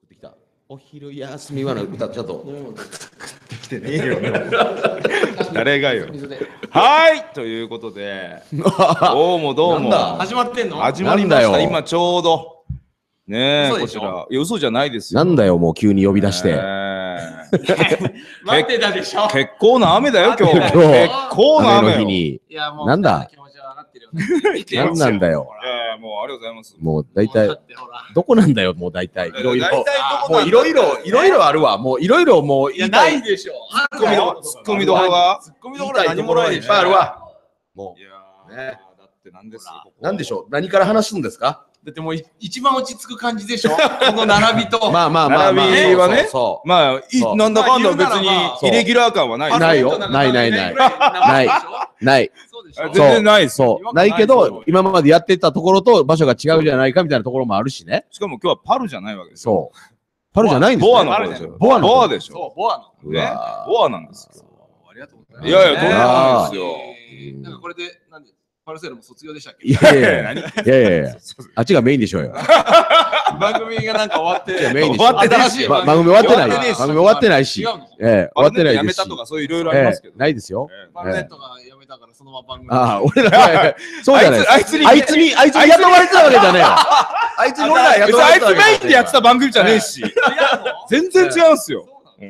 ってきた。お昼休みはの歌ちょっとできてねえよ。誰がよ。はいということで、どうもどうも。 始まってんの？ 始まりました。今ちょうど。ねえ、 嘘でしょこちら。いや、嘘じゃないですよ。 なんだよ、もう急に呼び出して。 待ってたでしょ。 結構な雨だよ、今日。 今日結構な雨よ。 雨の日に。 いやもうなんだ気持ちは上がってるよね。 なんなんだよ。 いやいや、もうありがとうございます。 もう大体だってほらどこなんだよ、もう大体。いろいろ。 大体どこもなんだういろいろ、いろいろあるわ。もういろいろもういや言いた。 ないいでしょ。 ツッコミどころがツッコミどころは何もないでしょ。 いっぱいあるわ。もいやー、 ねだってなんですよ。 う、なんでしょう。何から話すんですか？ だってもう一番落ち着く感じでしょ。この並びと。 まあまあまあまあ。 並びはねそうまそうあ、なんだかんだ別にそうイレギュラー感はない。 ないよないないないないない。 そうでしょ。 全然ないです。 そう。ないけど、今までやってたところと場所が違うじゃないかみたいなところもあるしね。 しかも今日はパルじゃないわけですよ。 そう。パルじゃないんですね。 ボアの方ですよ。 ボアの方ボアでしょ。 そう、ボアの。 ね。ボアなんですよ。 ありがとうございます。 いやいやとんでもないですよなんかこれで、なんで、パルセロも卒業でしたっけ？ いやいやいやいやいやあっちがメインでしょうよ。 番組がなんか終わってメインでしょ。 終わってない新しい番組終わってない。 終わってねえし番組終わってないし。 違うの？ 終わってないやめですし。 たとかそういういろいろありますけど。 ないですよ。 パルネットが辞めたからそのまま番組。 ああ、俺らが、そうじゃないです。 あいつにあいつに雇われてたわけじゃねえよ。あいつに俺ら別にあいつメインでやってた番組じゃねえし。 違うの？ 全然違うんすよ。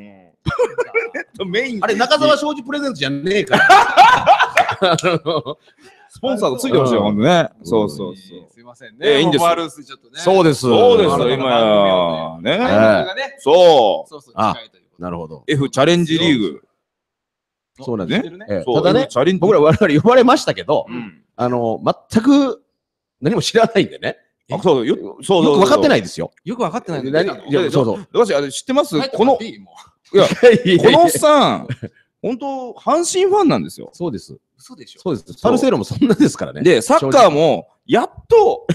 メインあれ、中澤庄司プレゼントじゃねえから。 スポンサーとついてほしいよ、ほんとね。そうそうそう。 すいませんね。 いいんですよモバルースちょっとね。 そうです。 そうですよ、 そう今や。ね。 がね。 そそうそう。 あ近いということでなるほど。 う。F チャレンジリーグ。 そうなんです。 知ってるねそうただね F チャレンジ僕ら我々呼ばれましたけど、 うん全く何も知らないんでね。 あ、そうよ、そうよく分かってい。 ないですよ。 よく分かってないの。 何いやそうそう。 私、あれ知ってます入ってこの、 もらっていいもういや、このおっん。 さん、本当阪神ファンなんですよ。 そうです。 嘘でしょ。 そうです。パルセイロもそんなですからね。 で、サッカーも、やっと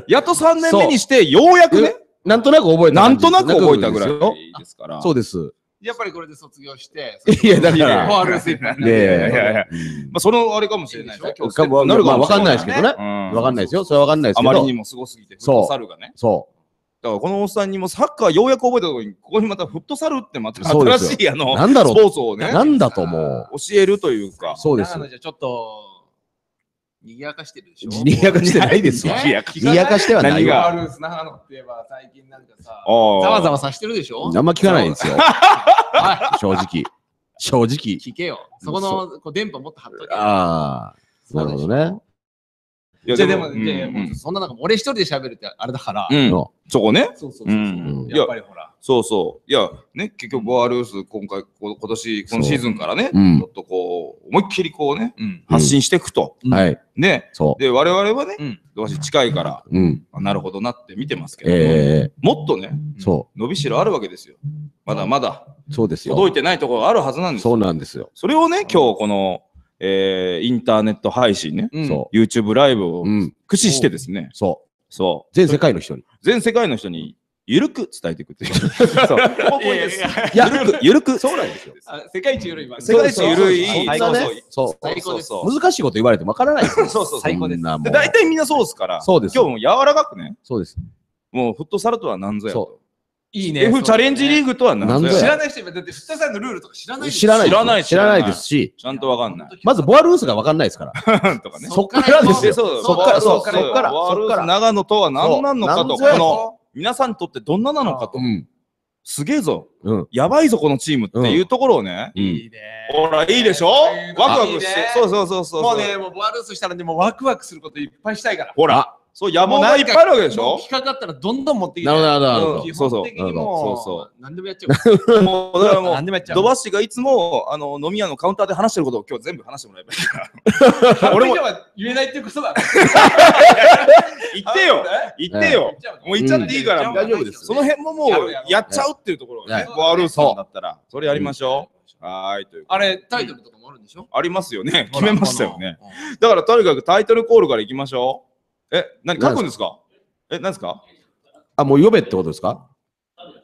3年目にして、ようやくね、 なんとなく覚えた感じ。 なんとなく覚えたぐらいですよですから。 そうです。 やっぱりこれで卒業して。 いや、だから。 モバルースいっぱい。 いやいやいやいやまあ、そのあれかもしれないですよ。今日かもなるかもまあわかんないですけどね。 うんわかんないですよ。それはわかんないですけど。 あまりにもすごすぎて、フットサルがね。 そだからこのおっさんにもサッカーようやく覚えたところに、ここにまたフットサルってまたそうですよ新しいスなんだろうポーツをう。 ね、 なんだと思う。 教えるというか。 そうです。 じゃちょっと、賑やかしてるでしょ。 賑やかしてないですわ。 賑やか賑やかしてはない何がわ。 モバルース長野って言えば最近なんかさ、 あーざわざわさしてるでしょ。 あんま聞かないんですよ。 は正直。正直。 い。聞けよ。そこのこう電波もっと張っとけ。 ああ。なるほどね。 いやじゃあでも、 うんでうんそんな中、俺一人で喋るってあれだから。 うんのそこね。 そうそうそう。 うんやっぱりほら。 そうそう。いや、ね、結局、ボアルース、今年、今シーズンからね、 うんちょっとこう、思いっきりこうね、 うん。 発信していくと。 はい。 ね。 そで、我々はね、 うん。 私近いから、 う。うん。 あなるほどなって見てますけど、 えもっとね、 そ伸びしろあるわけですよ。まだまだう。そうですよ。 届いてないところがあるはずなんですよ。 そうなんですよ。 それをね、今日この、インターネット配信ね、 うん。 そ YouTube ライブをう。うん。 駆使してですね、 そう。 そう。 全世界の人に。 全世界の人にゆるく伝えていくっていう。そう。 いやいやいやいや、 ゆるく。 そうなんですよ。 あ世界一緩い番世界一ゆるい。 そんなそうねそう。 最高ですそう難しいこと言われてもわからないですよ。 そうそう最高ですでそんなもう大体みんなそうですから、 そうです今日も柔らかくね、 そうです。 もうフットサルとは何ぞやと。 いいね。 F チャレンジリーグ。 グとは何ぞなんぞや知らない人いるだって、フットサルのルールとか知らないでしょ。 知らない知らない知らないですし、 ちゃんとわかんない。 まずボアルースがわかんないですから。 とかね。 そっからですよ。 そうそっから、そう、そっそっから、 ワールドそっから。 長野とは何なのかと、こそうなんぞやの皆さんにとってどんななのかとう、ん。 すげえぞ、 うん。 やばいぞこのチームっていうところをね、 うん。 いいね。 ほら、いいでしょワクワクして、そうそうそうそう。 もうね、もうボアルースしたらね、もうワクワクすることいっぱいしたいから。 ほら、そう、野望がいっぱいあるわけでしょもう企画あったらどんどん持ってきて。 なるほど、なるほど。 基そうそう本的にもう、 そうそ何でもやっちゃう。 もう、だからもう、 何でもやっちゃう。 ドバッシがいつも飲み屋のカウンターで話してることを今日全部話してもらえばいいから。 俺もは言えないっていうことだ。 言ってよ言ってよもう言っちゃっていいから、 うん大丈夫ですその辺ももうやっちゃうっていうところがね、 はいボアルースさんだったら、それやりましょう。はーい、という。 あれ、タイトルとかもあるんでしょ。 ありますよね。決めましたよね。だからとにかくタイトルコールからいきましょう。何書くんですか？何ですか？ あ、もう呼べってことですか？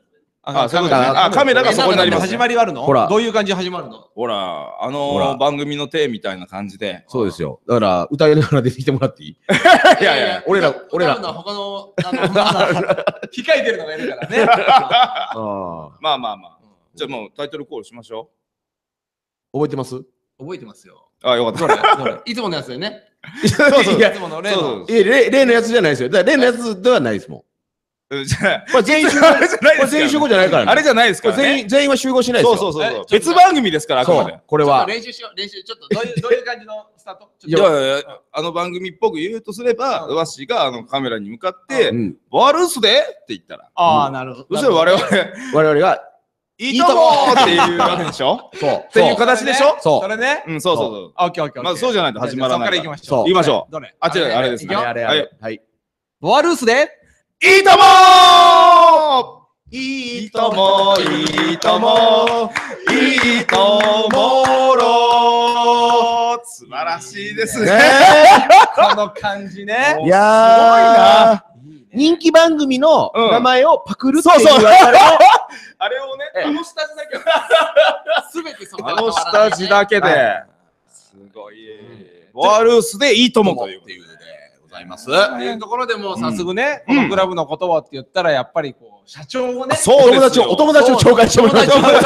あ、そういうことね。あ、カメラがそこになります。 始まりはあるの？ ほらどういう感じで始まるの？ ほら、 ほら番組の手みたいな感じで。 そうですよ。だから歌いながら出てきてもらっていい？ いやいや、 俺ら歌うのは他の控えてるのがいるからね。 まあまあまあ。じゃあもうタイトルコールしましょ覚えてます？ 覚えてますよ。 う。あ、よかった。 いつものやつだよね。 そうそう。 いつもの例の。 いや、例のやつじゃないですよ。だから例のやつではないですもん。 じゃあ、 これ全員集合、これ全員集合じゃないからね。 あれじゃないですからね。 全員は集合しないですよ。 そう。別番組ですから、あくまで。 これは。 練習しよう、練習。ちょっとどういう感じのスタート？ いや、あの番組っぽく言うとすれば、ワッシーがカメラに向かって、ワルスでって言ったら。 ああ、なるほど。 そしたら我々が、いいともーっていうわけでしょ？ そう。 っていう形でしょ？ そう。 それね。 うん、そう。 オッケーオッケー。 まずそうじゃないと始まらない。 そっから行きましょう。 そう。 行きましょう。 どれ？ あ、違う、あれですね。 あれ。はい。 ボアルースでいいともーいいともいいともいいともろ素晴らしいですね。 この感じね。 いやー、人気番組の名前をパクるっていうあれをね、 あの下地だけ。すべてそこあの下地だけで。すごい。ワルースでいいともということでございます。 っていうところでもう早速ね、このクラブの言葉って言ったらやっぱりこう社長をね、 お友達を紹介してもらいましょう。 もう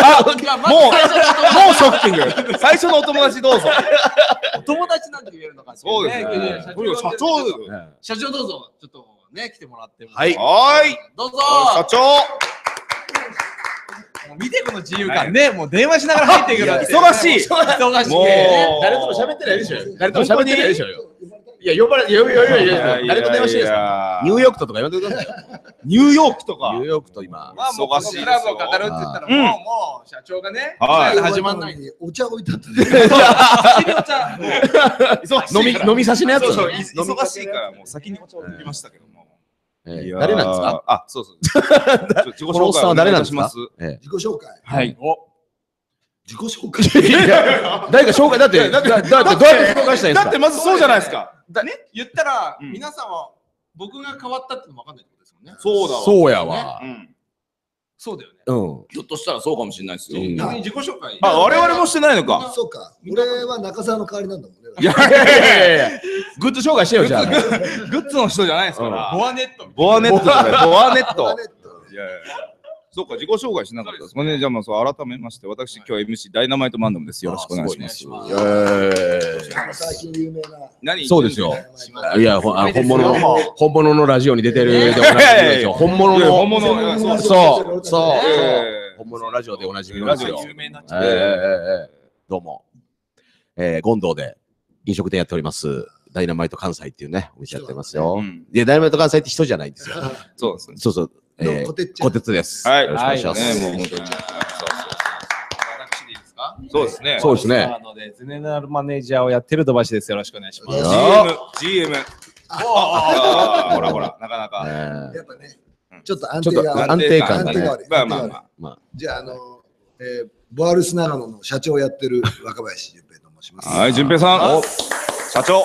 ショッキング。最初のお友達どうぞ。 お友達なんて言えるのか。 そうですね。 社長どうぞ。ちょっとね来てもらって。 はい。 どうぞ。 社長。 見てこの自由感ね、もう電話しながら入っていくから忙しい。 忙しい。 もう誰とも喋ってないでしょ。誰とも喋ってないでしょ。いや、呼ばれ、誰と電話してるんですか？ニューヨークとか呼んでくださいよ。 ニューヨークとか。 ニューヨークと今。 まあもうこのクラブを語るって言ったらもう社長がね、始まんない。 お茶置いてあったね。飲み差しのやつ。 忙しいからもう先にお茶を飲みましたけども。 誰なんですか？ あ、そう。 このおっさんは誰なんですか？ 自己紹介。 はい。 自己紹介。 誰か紹介だってどうやって紹介したいんですか？ だってまずそうじゃないですか。 言ったら皆さんは僕が変わったってのも分かんないってことですもんね。 そうだわ。 そうやわ。 そうだよね。 ひょっとしたらそうかもしれないですよ。 逆に自己紹介。 あ、我々もしてないのか。 そうか。俺は中澤の代わりなんだもんね。 いや。グッズ紹介してよ、じゃあ。 グッズの人じゃないですから。 ボアネット。 ボアネット。いやそうか、自己紹介しなかったですね。じゃあまあ改めまして、私今日 MC ダイナマイトマンダムです。よろしくお願いします。 最近有名な。 何？ そうですよ。いや、本物のラジオに出てる本物の。そう。本物のラジオでおなじみのラジオ。どうも。権堂で飲食店やっております。ダイナマイト関西っていうね、お店やってますよ。いや、ダイナマイト関西って人じゃないんですよ。 そうですね。 そう。こてつです。 はい。 よろしくお願いします。 もう本当に。 私でいいですか？ そうですね。 そうですね。 なので、ゼネラルマネージャーをやってる土橋です。よろしくお願いします。 GM。ほら、なかなか。 やっぱね、ちょっと安定感がね。 まあ。 じゃあ、ボアルス長野の社長をやってる若林純平と申します。 はい、純平さん。社長。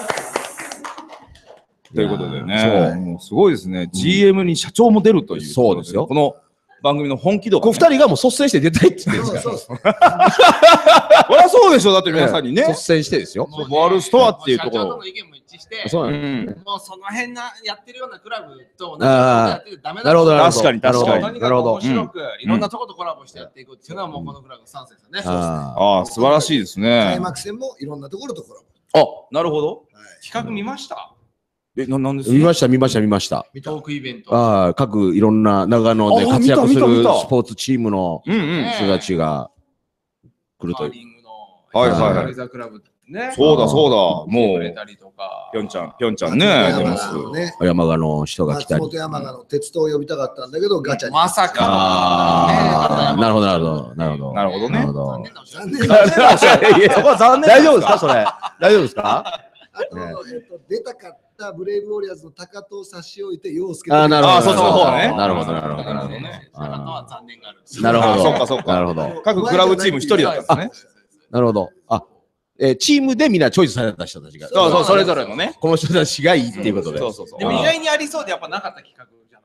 ということでね、もうすごいですね。GM に社長も出るという。 そうですよ。 この番組の本気度。 この2人がもう率先して出たいって言ってるんですから。 そう。 これはそうでしょ。だって皆さんにね。 率先してですよ。 ボアルストアっていうところ。 社長との意見も一致して、 そうもうその辺やってるようなクラブと同じことやっててダメだ。 なるほど。 確かに。 なるほど。面白くいろんなとことコラボしてやっていくっていうのはもうこのクラブ3戦ですね。 ああ、素晴らしいですね。 開幕戦もいろんなところとコラボ。 あ、なるほど。 企画見ました？ なんです見ました。 トークイベント。 各いろんな長野で活躍するスポーツチームの人たちが来るという。 はい。そうだ。もう、ぴょんちゃんね。 山鹿の人が来たり。 松本山鹿の鉄道を呼びたかったんだけど、ガチャに。 まさか。 なるほどね。 残念。 そこは残念。大丈夫ですかそれ。大丈夫ですか？ あと、出たかったブレイブウォリアーズの高藤を差し置いて、陽介。 なるほど。 そっちの方ね。 なるほど。 高藤は残念がある。 なるほど。 そっか。 なるほど。 各クラブチーム1人だったんですね。 なるほど。チームでみんなチョイスされた人たちが。 そう、それぞれのね。 この人たちがいいっていうことで。 でも意外にありそうでやっぱなかった企画じゃ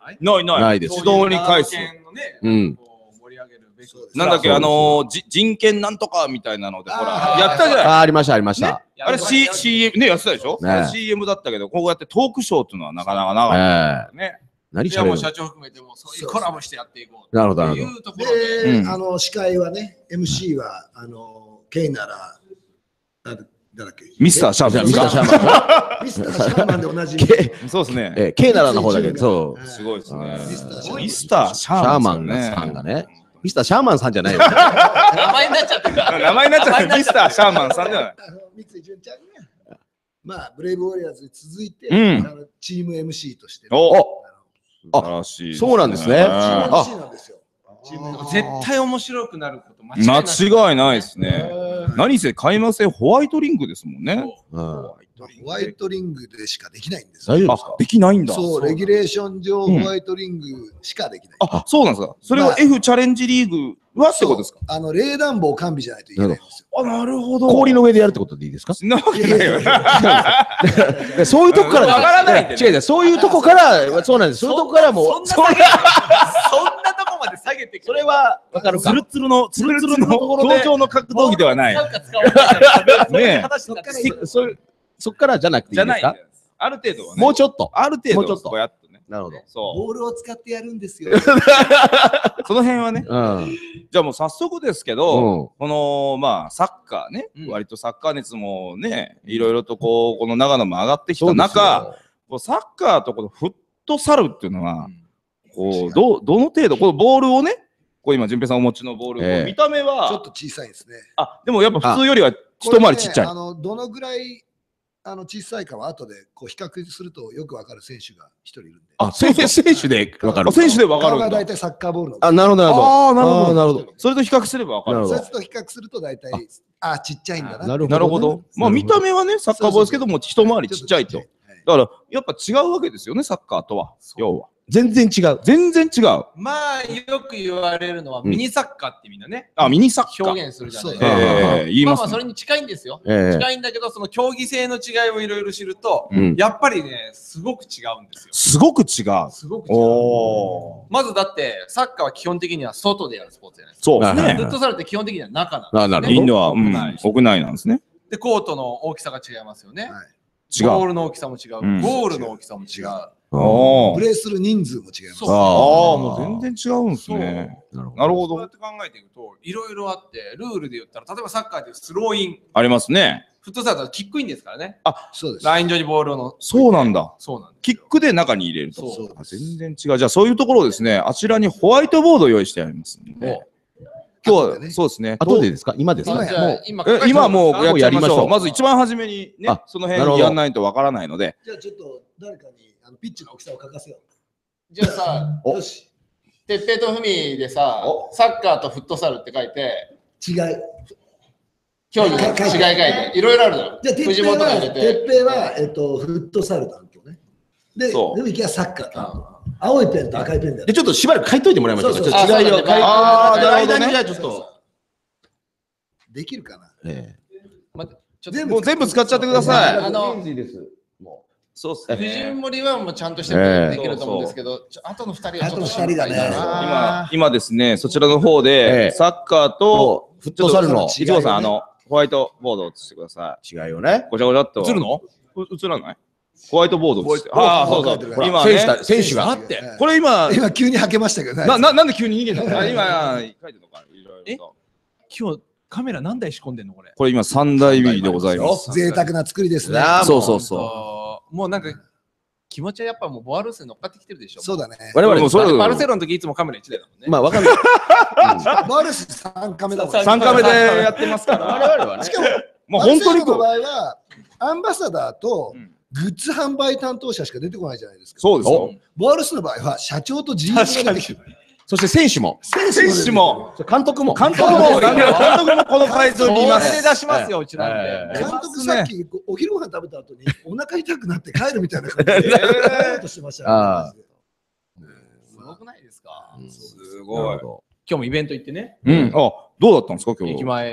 ないない。 ないです指導に返す。 うん。 なんだっけ、人権なんとかみたいなので、ほら、やったじゃない。 ありました、ありました。 あれ CM ね、やってたでしょ ?CM だったけど、こうやってトークショーっていうのはなかなかなかったね。 何いやもう社長含めてもそういうコラボしてやっていこう。 なるほど、なるほいうところで。 で、司会はね、MC は、ケイなら、誰だっけミスターシャーマン。 ミスターシャーマン。 ミスターシャーマンでおなじみ。 そうですね。 ケイナラの方だけど、そう。 すごいですね。 ミミスターシャシャーーマンマンさんがね。ミスターシャーマンさんじゃないよ。 名前になっちゃってるから。 名前になっちゃってミスターシャーマンさんじゃない。 三井純ちゃんが、まあ、ブレイブウォリアーズに続いて、チーム MC として。 素晴らしい。 そうなんですね。 チーム MC なんですよ。 絶対面白くなること間違いない。 間違いないですね。何せ開幕戦ホワイトリングですもんね。 ホワイトリングでしかできないんです大丈夫ですか？ できないんだ。 そう、レギュレーション上、ホワイトリングしかできない。 あ、そうなんですか。それは F チャレンジリーグはってことですか？ 冷暖房完備じゃないといけないんですよ。 あ、なるほど。 氷の上でやるってことでいいですか？ そんなわけないよ。 そういうとこからわからないんでね。 違う、そういうとこからそうなんです。そういうとこからもうそんなとこまで下げてくる。 それはわかるか。 ツルツルの登場の格闘技ではない。 なんか使わない。 ねそっからじゃなくていいですか？ ある程度はね。 もうちょっと。 ある程度もうちょっとこうやってね。 なるほど。 そボールを使ってやるんですよ。 う。その辺はね。 うん。 じゃあもう早速ですけうんど、このまあサッカーね、割とサッカー熱もね、いろいろとこうこの長野も上がってきた中、こうサッカーとこのフットサルっていうのは、こうどの程度このボールをね、こう今順平さんお持ちのボール、見た目はちょっと小さいですね。 でもやっぱ普通よりは一回りちっちゃい。 どのぐらい小さいかは後でこう比較するとよくわかる選手が一人いるんで。 選手でわかる。 選手でわかるんだ。 顔が大体サッカーボールの。 なるほど、なるほど。 なるほど。 なるほど。 それと比較すればわかる。 そいつと比較すると大体、ちっちゃいんだな。 なるほど。まあ見た目はね、サッカーボールですけども、一回りちっちゃいと。だからやっぱ違うわけですよね、サッカーとは。要は。 全然違う。 全然違う。 まあよく言われるのはミニサッカーってみんなね。 ミニサッカー。 表現するじゃないですか。 言います。 まあそれに近いんですよ。近いんだけど、その競技性の違いをいろいろ知ると、やっぱりね、すごく違うんですよ。 すごく違う。 すごく違う。まずだって、サッカーは基本的には外でやるスポーツじゃないですか。 そうですね。 フットサルって基本的には中なんですね。インドは屋内なんですね。 で、コートの大きさが違いますよね。 違う。 ボールの大きさも違う。ゴールの大きさも違う。 プレーする人数も違います。 もう全然違うんですね。なるほど。 そうやって考えていくと、いろいろあって、ルールで言ったら、例えばサッカーでスローイン。 ありますね。 フットサルだとキックインですからね。 そうです。 ライン上にボールを。 そうなんだ。 そうなんです。 キックで中に入れると。全然違う。じゃあそういうところをですね、あちらにホワイトボードを用意してありますので。今日はそうですね。 後でですか？今ですか？ 今もうやりましょう。 まず一番初めにね、その辺やらないとわからないので。 じゃあちょっと誰かにピッチの大きさを書かせよう。 じゃあさ、よし。てっぺいとふみでさ、サッカーとフットサルって書いて、 違い。 競技の違い書いて、いろいろあるじゃん。 じゃあ、てっぺいは、フットサル担当ね。で、ふみきはサッカー担当。青いペンと赤いペンで。 ちょっとしばらく書いといてもらいましょう。違いを書いて。 なるほどね。 じゃあちょっと。 できるかな。 もう全部使っちゃってください。 そうですね。藤森はもうちゃんとしてできると思うんですけど、あとの2人はちょっと 2人がね。 今ですね、そちらの方で、サッカーとフットサルの。 いちごさん、ホワイトボードを映してください。 違いをね。 ごちゃごちゃっと。 映るの？ 映らない？ホワイトボードです。そうそう。 今、選手があって。 これ今急にはけましたけどね。 なんで急に逃げたの？今、書いてるのか。 今日、カメラ何台仕込んでんのこれ？ これ今、3台 B でございます。 贅沢な作りですね。 そう。 もうなんか、気持ちはやっぱもうボアルースに乗っかってきてるでしょ。 そうだね。 我々もバルセロの時いつもカメラ1台だもんね。 まあ、わかんない。 ボアルース3カメだもん。 3カメでやってますから。 我々はね。 しかも、 もう本当にの場合は、アンバサダーとグッズ販売担当者しか出てこないじゃないですか。 そうですよ。 ボアルースの場合は、社長と GM が出てきてる。 そして選手も。 選手も。 監督も。 監督もこの会場にいます。 出しますよ、うちなんで。 監督さっきお昼ご飯食べた後にお腹痛くなって帰るみたいな感じで帰ろうとしてましたね。 すごくないですか？ すごい。 今日もイベント行ってね。 どうだったんですか今日？ 駅前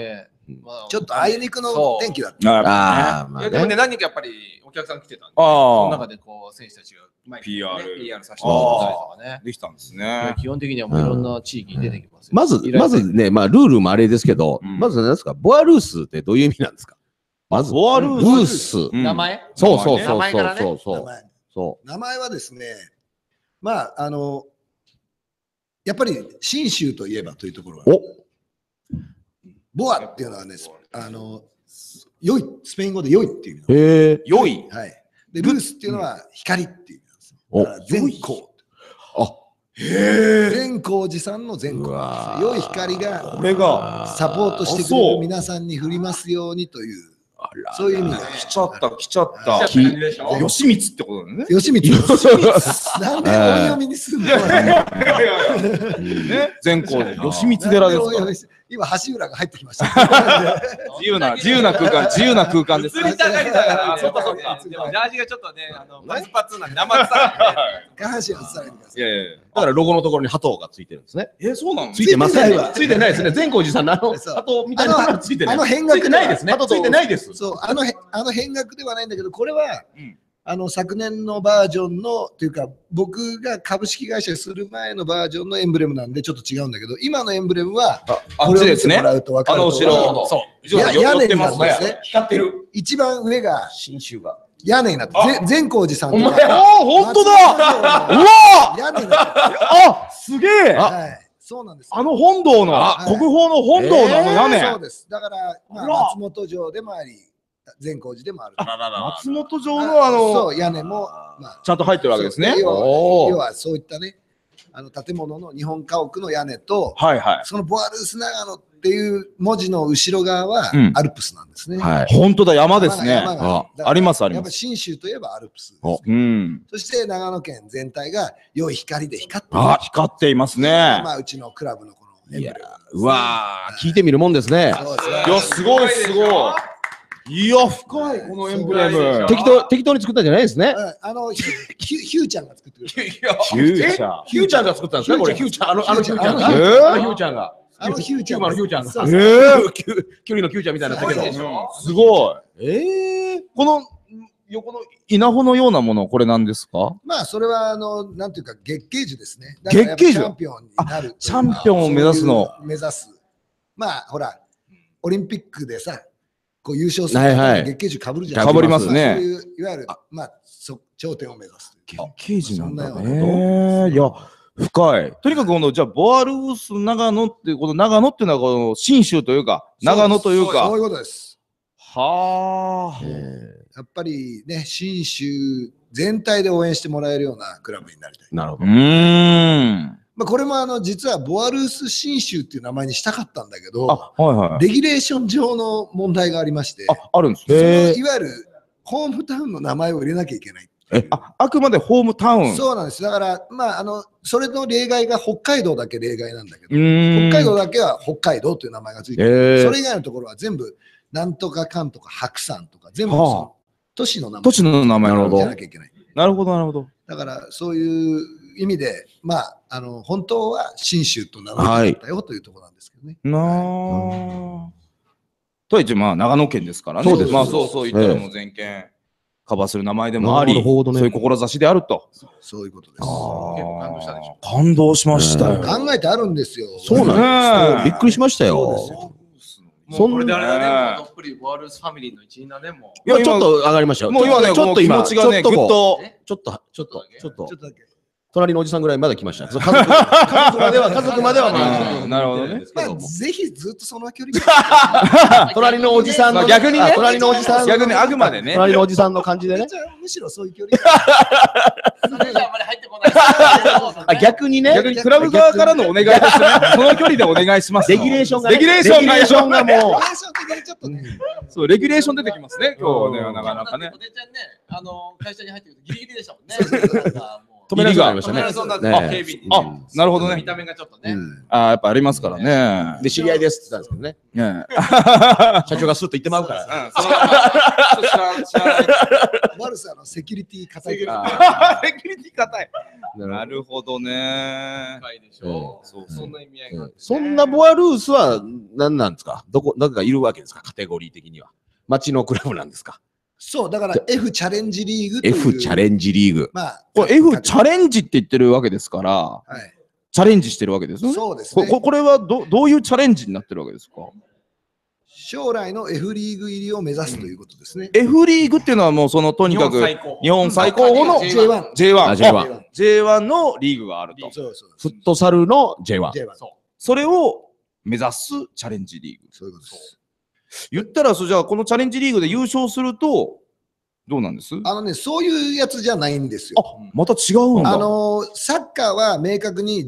ちょっとあいにくの天気だった。 ああ、でもね、何人かやっぱりお客さん来てたんで、その中でこう選手たちがPR させてもらったりとかね。 できたんですね。 基本的にはもういろんな地域に出てきます。 まずね、まあルールもあれですけど、まず何ですか、ボアルースってどういう意味なんですか？まず、 ボアルース。 名前？ そうそう名前からね。 そう。 名前はですね、まあ、やっぱり信州といえばというところが、ボアっていうのはね、良い、スペイン語で良いっていう意味。 へえ。 良い。 はい。で、ルースっていうのは光っていう意味なんです。だから善光。善光寺さんの善光。良い光が、 これがサポートしてくれる皆さんに降りますようにという、そういう意味が。 来ちゃった。吉光ってことだね。 吉光。なんで音読みにするの？ 善光寺。吉光寺ですか。 今、橋浦が入ってきました。 自由な空間です。 釣りたがりだから、そっか。でも、ジャージがちょっとね、パツパツなんで、生臭い。 下半身はさらにください。 だからロゴのところに鳩がついてるんですね。 そうなの？ ついてません。ついてないですね。善光寺さんの鳩みたいなのついてない。 変額ついてないですね。ついてないです。 そう、変額ではないんだけど、これは、昨年のバージョンのというか、僕が株式会社する前のバージョンのエンブレムなんでちょっっと違うんだけど、今のエンブレムはこれを見てもらうと分かると後ろ、屋根になってますね。 光ってる。 一番上が信州が屋根になって善光寺さんとか。 本当だ。うわ、 屋根になって。 すげえ。 はい、そうなんです。 本堂の国宝の本堂の屋根。 そうです。だから松本城でもあり、善光寺でもある。 松本城のそう屋根もちゃんと入ってるわけですね。 要はそういったね、建物の日本家屋の屋根と、そのボアルース長野っていう文字の後ろ側はアルプスなんですね。 本当だ、山ですね。ありますあります。 やっぱ信州といえばアルプス。そして長野県全体が良い光で光っている。 光っていますね。 まあうちのクラブのこのエンブレム。 うわー、聞いてみるもんですね。 いや、すごいすごい。いや、深い、このエンブレム。 適当に作ったんじゃないですね。 ヒューちゃんが作ってくれた。 ヒューちゃんが作ったんですか、これ。ヒューちゃん、ヒューちゃんが。ヒューちゃんが。 ヒューちゃん。 ヒューちゃんが。距離のキューちゃんみたいな。 すごい。この横の稲穂のようなもの、これなんですか？ まあ、それは、なんていうか、月桂樹ですね。 月桂樹。 チャンピオンになる。 チャンピオンを目指すの。 目指す。まあ、ほら、オリンピックでさ、こう優勝する月桂樹かぶるじゃないですか。 かぶりますね。 そういういわゆるまあ頂点を目指す。 月桂樹なんだね。いや深い。とにかくこのじゃあボアルース長野ってこの長野っていうのはこの信州というか長野というか。 そういうことです。 はあ。 やっぱりね信州全体で応援してもらえるようなクラブになりたい。 なるほど。 まあこれも実はボアルース信州っていう名前にしたかったんだけど、 はい、 レギュレーション上の問題がありまして、 あるんですね。いわゆるホームタウンの名前を入れなきゃいけない。 あくまでホームタウン。 そうなんです。だからまあそれの例外が北海道だけ例外なんだけど、北海道だけは北海道という名前がついてる。それ以外のところは全部なんとかかんとか白山とか全部その都市の名前。 都市の名前じゃなきゃいけない。 なるほどなるほど。 だからそういう意味でまあ本当は信州と名乗りだったよというところなんですけどね。 とは一応まあ長野県ですからね。そうです。まあそう言ったらもう全県カバーする名前でもあり、そういう志であると。 そういうことです。 結構感動したでしょ。 感動しましたよ。 考えてあるんですよ。 そうなんです。びっくりしましたよ。 そんなあれだね、どっぷりボアルースファミリーの一員だね、もう。 いや、ちょっと上がりましたよ。 もう今ね、ちょっと気持ちがね、ぐっと。 ちょっとだけ。隣のおじさんぐらいまで来ました。家族まではまあ。 なるほどね。 ぜひずっとその距離。 隣のおじさんの逆にね、 隣のおじさん逆にあくまでね。 隣のおじさんの感じでね。 むしろそういう距離。 それじゃあんまり入ってこない。 逆にね。 逆にクラブ側からのお願いですね。その距離でお願いします。 レギュレーションが。 レギュレーションがもう。 そう、 レギュレーション出てきますね。今日ね、なかなかね。 おでちゃんね、会社に入ってくるとギリギリでしたもんね。 止められそうになりましたね。 あ、なるほどね。 見た目がちょっとね。 やっぱありますからね。 で、知り合いですって言ったんですけどね。社長がスッと言ってまうから。 悪さのセキュリティ硬い。 セキュリティ硬い。 なるほどね。 深いでしょ。そんな意味合いがあってね。 そんなボアルースは何なんですか？なんかいるわけですか？カテゴリー的には。町のクラブなんですか？ そうだから F チャレンジリーグという F チャレンジリーグ。 まあこれ F チャレンジって言ってるわけですから、 はい、 チャレンジしてるわけですよね。 そうですね。 これはどういうチャレンジになってるわけですか？ 将来の F リーグ入りを目指すということですね。 F リーグっていうのはもうそのとにかく日本最高峰の J1。 J1 のリーグがあると。 そうそうフットサルの J1。 それを目指すチャレンジリーグ。 そういうことです。 言ったら、じゃあこのチャレンジリーグで優勝すると、どうなんです？ そういうやつじゃないんですよ。 あ、また違うんだ。 サッカーは明確に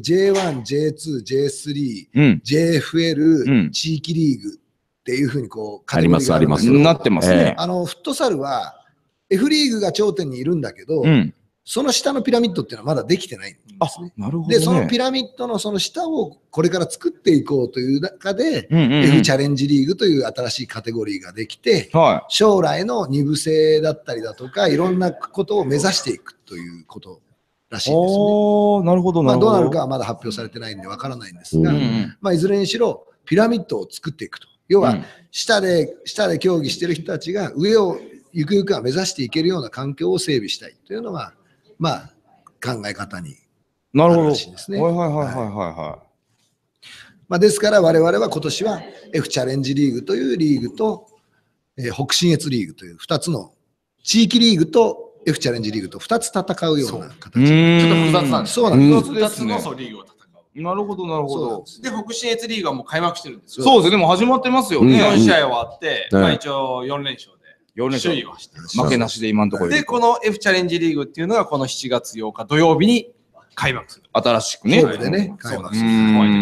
J1、J2、J3、JFL、地域リーグっていうふうにこう、 ありますあります。 なってますね。 フットサルは F リーグが頂点にいるんだけど、その下のピラミッドっていうのはまだできてないんですね。 なるほどね。 で、そのピラミッドのその下をこれから作っていこうという中で、F チャレンジリーグという新しいカテゴリーができて、将来の2部制だったりだとか、いろんなことを目指していくということらしいんですね。 なるほど、なるほど。 どうなるかはまだ発表されてないんでわからないんですが、いずれにしろピラミッドを作っていくと。要は、下で競技している人たちが上をゆくゆくは目指していけるような環境を整備したいというのが、考え方になるらしいですね。ですから我々は今年は F チャレンジリーグというリーグと、北信越リーグという2つの地域リーグと F チャレンジリーグと2つ戦うような形。ちょっと複雑なんです。 そうなんです。 2つのリーグを戦う。 なるほど、なるほど。 で、北信越リーグはもう開幕してるんですよ。 そうですね、もう始まってますよね。 4試合終わって、一応4連勝で。首位はしてる。 負けなしで今のところ。 で、この F チャレンジリーグっていうのがこの7月8日土曜日に開幕する。 新しくね。 でね、開幕する。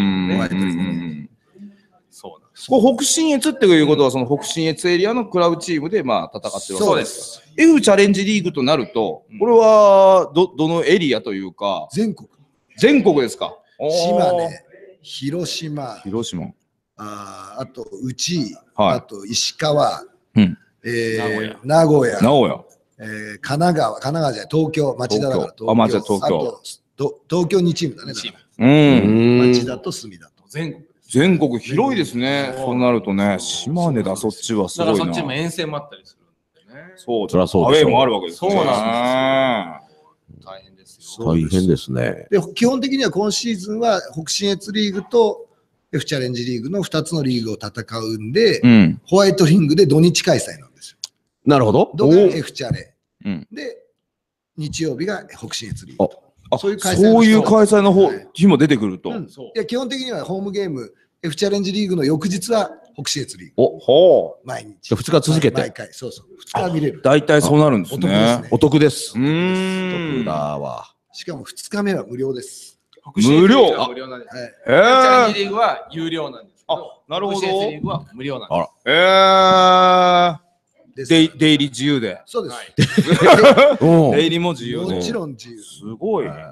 そうなんです。北信越っていうことは、その北信越エリアのクラブチームで戦ってるわけです。 そうです。 F チャレンジリーグとなると、これはどのエリアというか。 全国。 全国ですか。 島根、広島、あと内井、あと石川、名古屋、神奈川じゃない、東京、町田だから東京、あと東京2チームだね。町田と隅田と。 全国広いですね。そうなるとね、島根だ、そっちはすごいな。 そっちも遠征もあったりするんでね。 そう、そりゃそうです。アウェーもあるわけですね。 そうなんですよ。大変ですよ。 大変ですね。 で、基本的には今シーズンは北信越リーグと F チャレンジリーグの2つのリーグを戦うんで、ホワイトリングで土日開催なんですよ。 なるほど。 土が F チャレ。で、日曜日が北信越リーグ。 そういう開催の日も出てくると。 基本的にはホームゲーム、F チャレンジリーグの翌日は北信越リーグ。毎日。 2日続けて。 毎回、そうそう。2日見れる。 大体そうなるんですね。 お得です。 お得だわ。 しかも2日目は無料です。 無料。 無料なんです。F チャレンジリーグは有料なんですけど、 なるほど。 北信越リーグは無料なんです。 出入り自由で。 そうです。 出入りも自由で。 もちろん自由。 すごいね。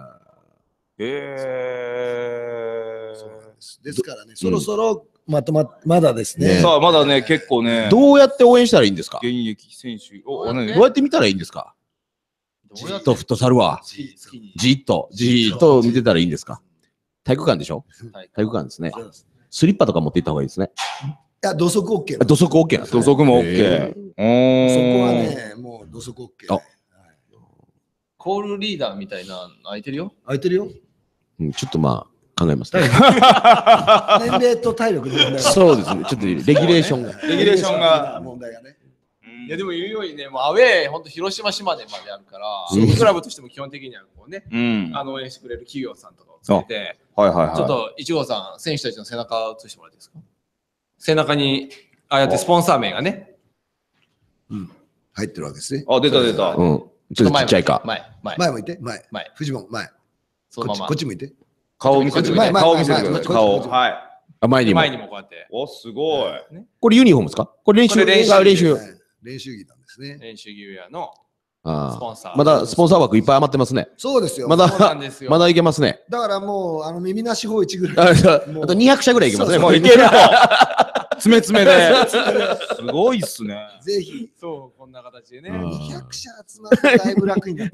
ですからね、そろそろまだですね。 さあ、まだね、結構ね。 どうやって応援したらいいんですか？ 現役選手。 どうやって見たらいいんですか？じっとフットサルは。じっと見てたらいいんですか？体育館でしょ？体育館ですね。スリッパとか持っていった方がいいですね。 いや、土足 OK。 土足 OK なんですね。 土足も OK。 そこはね、もう土足 OK。 コールリーダーみたいな空いてるよ。 空いてるよ。 ちょっと考えますね。 年齢と体力の問題。 そうですね。ちょっとレギュレーションが。 問題がね。 いやでも言うようにね、もうアウェー、本当広島、島根まであるから、クラブとしても基本的にはこうね、応援してくれる企業さんとかをつけて、ちょっと1号さん、選手たちの背中を映してもらっていいですか？背中に、ああやってスポンサー名がね、 入ってるわけですね。 出た。 ちょっとちっちゃいか。 前向いて、前。フジモン、前。 そのまま。 こっち向いて。 顔見せてください。顔見せてください。顔。はい。 前にもこうやって。 お、すごい。 これユニフォームですか？これ練習着なんですね。 練習着ウェアのスポンサー。まだスポンサー枠いっぱい余ってますね。 そうですよ。 まだいけますね。 だからもう、耳なし法1ぐらい。 あと200社ぐらいいけますね。 もういけると。 詰め詰めで。すごいっすね。 ぜひ。 そう、こんな形でね。 200社集まってだいぶ楽になって。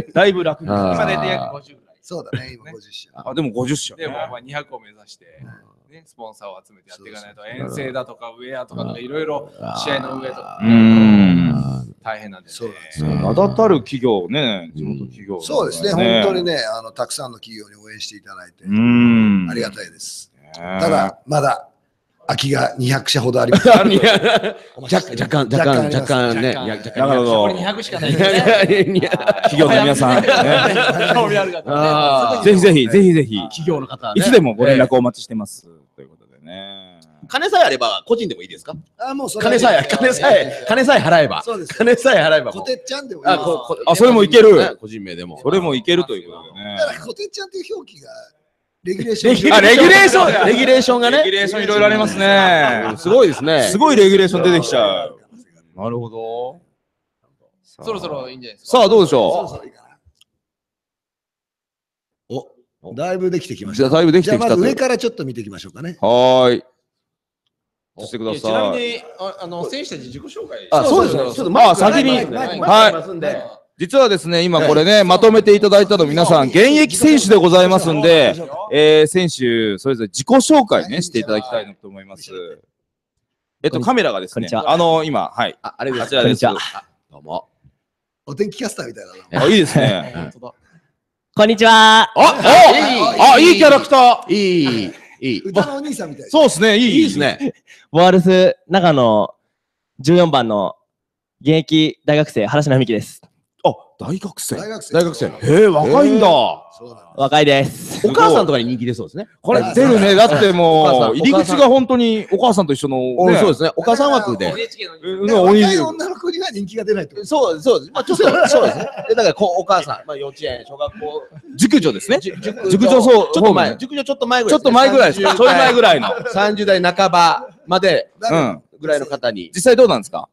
だいぶ楽に今な出て約50ぐらい。 そうだね、今50社。 あ、でも50社。 でも200を目指して、スポンサーを集めてやっていかないと、遠征だとかウェアとかいろいろ試合の上とか大変なんですね。 名だたる企業ね、地元企業。 そうですね、本当にね、たくさんの企業に応援していただいて、ありがたいです。ただ、まだ空きが200社ほどあります。 若干ね。 なるほど。 これ200しかないですね。 企業の皆さん、 興味ある方、 ぜひぜひ、ぜひぜひ、 企業の方、 いつでもご連絡お待ちしてます。ということでね。 金さえあれば個人でもいいですか？ もうそれ金さえ払えば。金さえ払えば。 コテッちゃんでもいい。 あ、それもいける。 個人名でも。 それもいけるということでね。 だからコテッちゃんっていう表記がレギュレーション。 レギュレーション。 レギュレーションがね。 レギュレーションいろいろありますね。 すごいですね。 すごいレギュレーション出てきちゃう。なるほど。 そろそろいいんじゃないですか。 さあ、どうでしょう。だいぶできてきました。 だいぶできてきた。 じゃあまず上からちょっと見ていきましょうかね。 はーい。してください。 ちなみに、選手たち自己紹介。 そうですね。ちょっと先に。はい。実はですね、今これね、まとめていただいたの皆さん、現役選手でございますんで、選手、それぞれ自己紹介ね、していただきたいなと思います。カメラがですね、今、はい。 あれです。 あちらです。どうも。 お天気キャスターみたいな。 いいですね。 こんにちは。 いいキャラクター。 いい。 歌のお兄さんみたい。 そうですね、いいですね。 ボアルス長野14番の現役大学生、原科美希です。 大学生。 大学生。 へえ、若いんだ。 若いです。 お母さんとかに人気出そうですね。 これ出るね。だってもう、入り口が本当にお母さんと一緒の。 そうですね。お母さん枠で。 若い女の子には人気が出ないと。 そうです。まあちょっと、そうですね。だからお母さん、幼稚園、小学校。 熟女ですね。熟女そう。ちょっと前。熟女ちょっと前ぐらい。 ちょっと前ぐらいですか。ちょい前ぐらいの。 30代半ばまで、ぐらいの方に。 実際どうなんですか？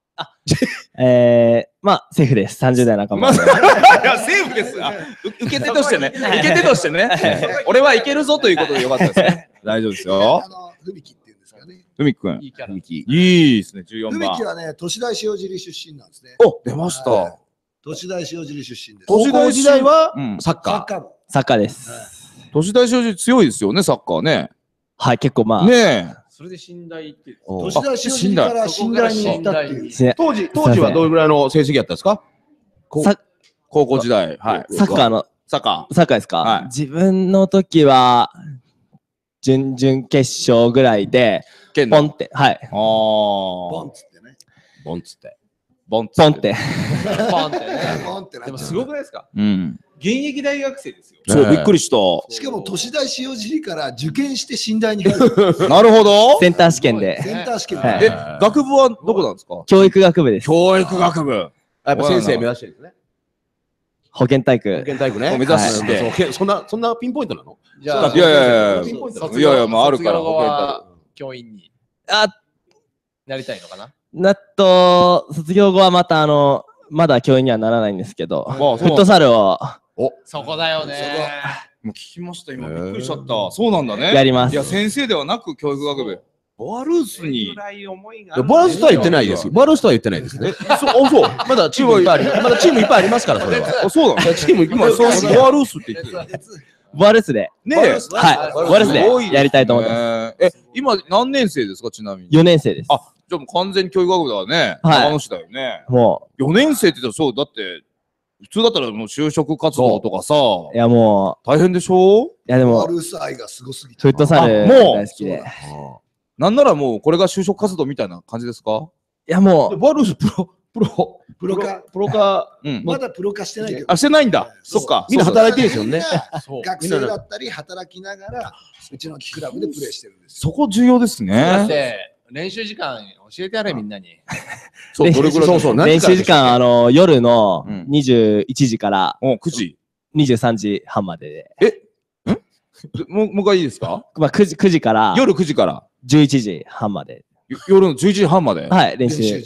まあ、セーフです。30代半ば。 いや、セーフです。受け手としてね。受け手としてね。俺はいけるぞということでよかったですね。大丈夫ですよ。 ふみきっていうんですかね。 ふみくん。 いいキャラ。 いいですね、14番。 ふみきはね、都市大塩尻出身なんですね。 出ました。 都市大塩尻出身です。 高校時代はサッカー。 サッカーです。 都市大塩尻強いですよね、サッカーね。 はい、結構まあ。 ねえ。 それで寝台って。 都市大塩尻から寝台に行ったっていう。 当時はどれぐらいの成績やったんですか？ 高校時代。はい。 サッカーですか？自分の時は、準々決勝ぐらいで、ポンって。はい。 ポンっつってね。 ポンっつって。 ポンって。 ポンってね。でもすごくないですか？ うん。 現役大学生ですよ。 そう、びっくりした。 しかも都市大塩尻から受験して寝台に入る。 なるほど。 センター試験で。 センター試験で。学部はどこなんですか？ 教育学部です。 教育学部。 やっぱ先生目指してるんですね。 保健体育。 保健体育ね。 目指して。 そんなピンポイントなの？ いや、まああるから。 保健体育。教員に。なりたいのかな？ 卒業後はまたまだ教員にはならないんですけど、フットサルを。 そこだよね。 もう聞きました、今。びっくりしちゃった。そうなんだね。 やります。 いや、先生ではなく教育学部。ボアルースに。 ボアルースとは言ってないですよ。ボアルースとは言ってないですね。 そう。 まだチームいっぱいありますから、それは。 そうなんだ。チーム今、ボアルースって言ってる。 ボアルースで。 ねえ。 はい。ボアルースでやりたいと思います。 今何年生ですか、ちなみに。 4年生です。 あ、じゃあもう完全に教育学部だね。長野市だよね。 もう。4年生って言ったらそう、だって、普通だったらもう就職活動とかさ。 いやもう。大変でしょ？ いやでも。 ボアルース愛がすごすぎて。 フットサル大好きで。 なんならもうこれが就職活動みたいな感じですか？ いやもう。 ボアルースプロ化。 まだプロ化してないけど。 あ、してないんだ。そっか。 みんな働いてるんですよね。 学生だったり働きながら、うちのクラブでプレーしてるんです。 そこ重要ですね。 だって練習時間教えてやれみんなに。 そう、どれぐらい？練習時間夜の21時から 9時 23時半までで。もう一回いいですか？ まあ9時から夜9時から 11時半まで。 夜の11時半まで。 はい、練習時間なんで。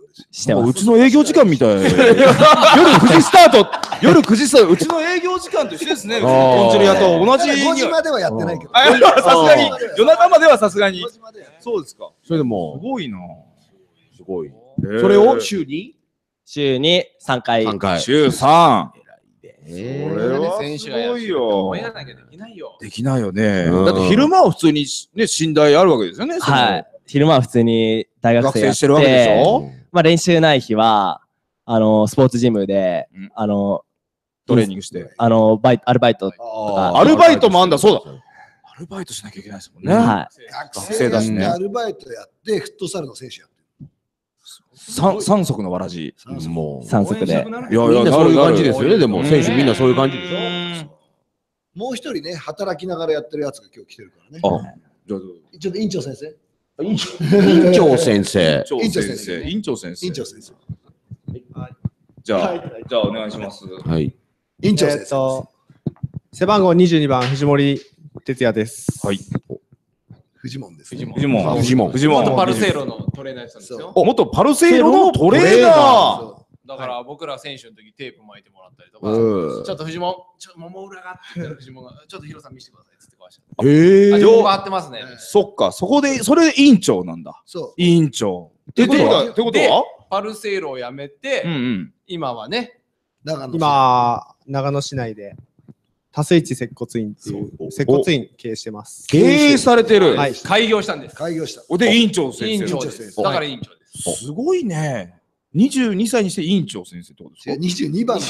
してます。 うちの営業時間みたい。夜9時スタート。夜9時スタート。うちの営業時間と一緒ですね。豚汁屋と同じ。 5時まではやってないけど。 さすがに。夜中まではさすがに。そうですか。 それでもすごいな。 すごい。それを週に週に3回。 週3。 それは選手がやるよ。やらなきゃできないよ。 できないよね。だって昼間は普通にね、寝台あるわけですよね。 はい。昼間は普通に大学生やってしてるわけでしょ。 まあ練習ない日は、スポーツジムで、 トレーニングして。 アルバイトとか。 アルバイトもあんだ、そうだ。アルバイトしなきゃいけないですもんね。 はい。 学生だしね。アルバイトやって、フットサルの選手やってる。 三足のわらじ。 もう。3足で。いやいや、 みんなそういう感じですよね。でも、選手みんなそういう感じでしょ。 もう一人ね、働きながらやってるやつが今日来てるからね。ちょっと院長先生。 院長先生。 院長先生。 院長先生。 じゃあお願いします。 はい。 院長先生。 背番号22番藤森哲也です。 はい。 藤門です。 藤門。 元パルセイロのトレーナーやってたんですよ。 元パルセイロのトレーナー。 だから僕ら選手の時テープ巻いてもらったりとか、ちょっと藤門、もも裏がって言ったら藤門が、ちょっとヒロさん見せてくださいって言ってました。情報が張ってますね。 そっか、それで委員長なんだ。 そう。 委員長。ってことはパルセイロを辞めて、今はね、 今、長野市内で、多数一接骨院っていう接骨院経営してます。 経営されてる。 はい。 開業したんです。 開業した。 で、委員長先生。 委員長です。だから委員長です。 すごいね。22歳にして委員長先生ってことですか ？22番。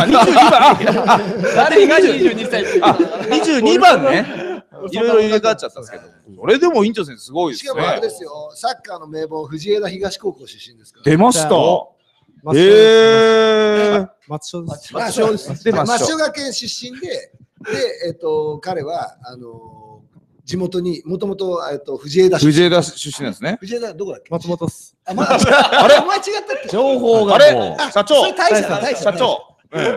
誰が22歳 ？22番ね。いろいろ入れ替わっちゃったんですけど。それでも委員長先生すごいですね。 しかもあれですよ、サッカーの名門、藤枝東高校出身ですから。 出ました。 松商です。 松商学園出身で、彼は地元にもともと藤枝出身なんですね。 藤枝どこだっけ？ 松本っす。 あれ間違ったっけ？ 情報が社長。 社長。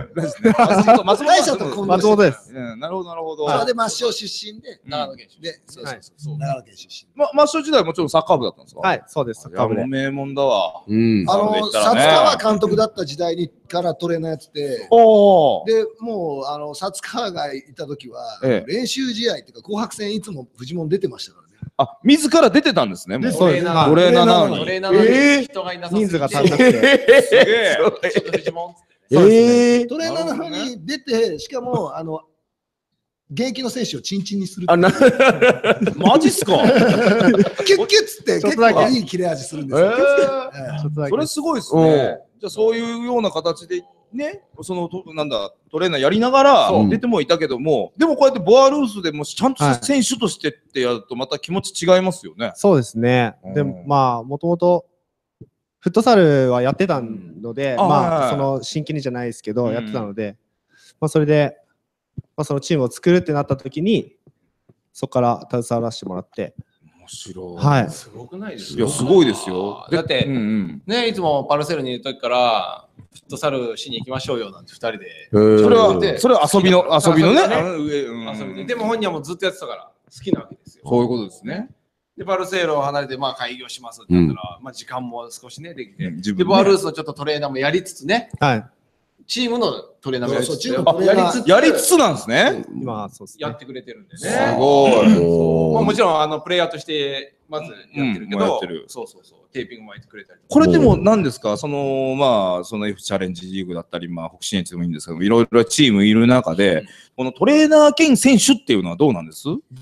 松本です。 なるほど。 それで松商出身で長野県出身。 長野県出身。 松商時代もちろんサッカー部だったんですか？ はい、そうです。サッカー部で。 名門だわ。 薩川監督だった時代にからトレーナーやってて、でもう薩川がいた時は練習試合っていうか紅白戦いつもフジモン出てましたからね。 あ、自ら出てたんですね。 トレーナーなのに。 人数が足りなくて。 すげえ。 トレーナーなのに出て、しかも現役の選手をチンチンにする。 マジっすか？ キュッキュッつって結構いい切れ味するんですよ。 それすごいですね。じゃあそういうような形でね、トレーナーやりながら出てもいたけども、でもこうやってボアルースでもちゃんと選手としてってやるとまた気持ち違いますよね。 そうですね。でもまあもともとフットサルはやってたので、まあその真剣にじゃないですけどやってたので、まあそれでそのチームを作るってなった時にそこから携わらせてもらって。 面白い。 はい。 すごくないですか？ いやすごいですよ。 だってね、いつもパルセロにいる時からフットサルしに行きましょうよなんて2人で。 それは遊びのね。でも本人はもうずっとやってたから好きなわけですよ。 そういうことですね。 で、バルセイロを離れて、開業しますって言ったら、時間も少しね、できて。で、バルースのちょっとトレーナーもやりつつね、チームのトレーナーもやりつつ。 やりつつなんですね。 今、そうですね。 やってくれてるんでね。 すごい。 もちろん、プレイヤーとして、まずやってるけど、そうテーピングも巻いてくれたり。 これでも何ですか、その F チャレンジリーグだったり、北信越でもいいんですけど、いろいろチームいる中で、このトレーナー兼選手っていうのはどうなんです？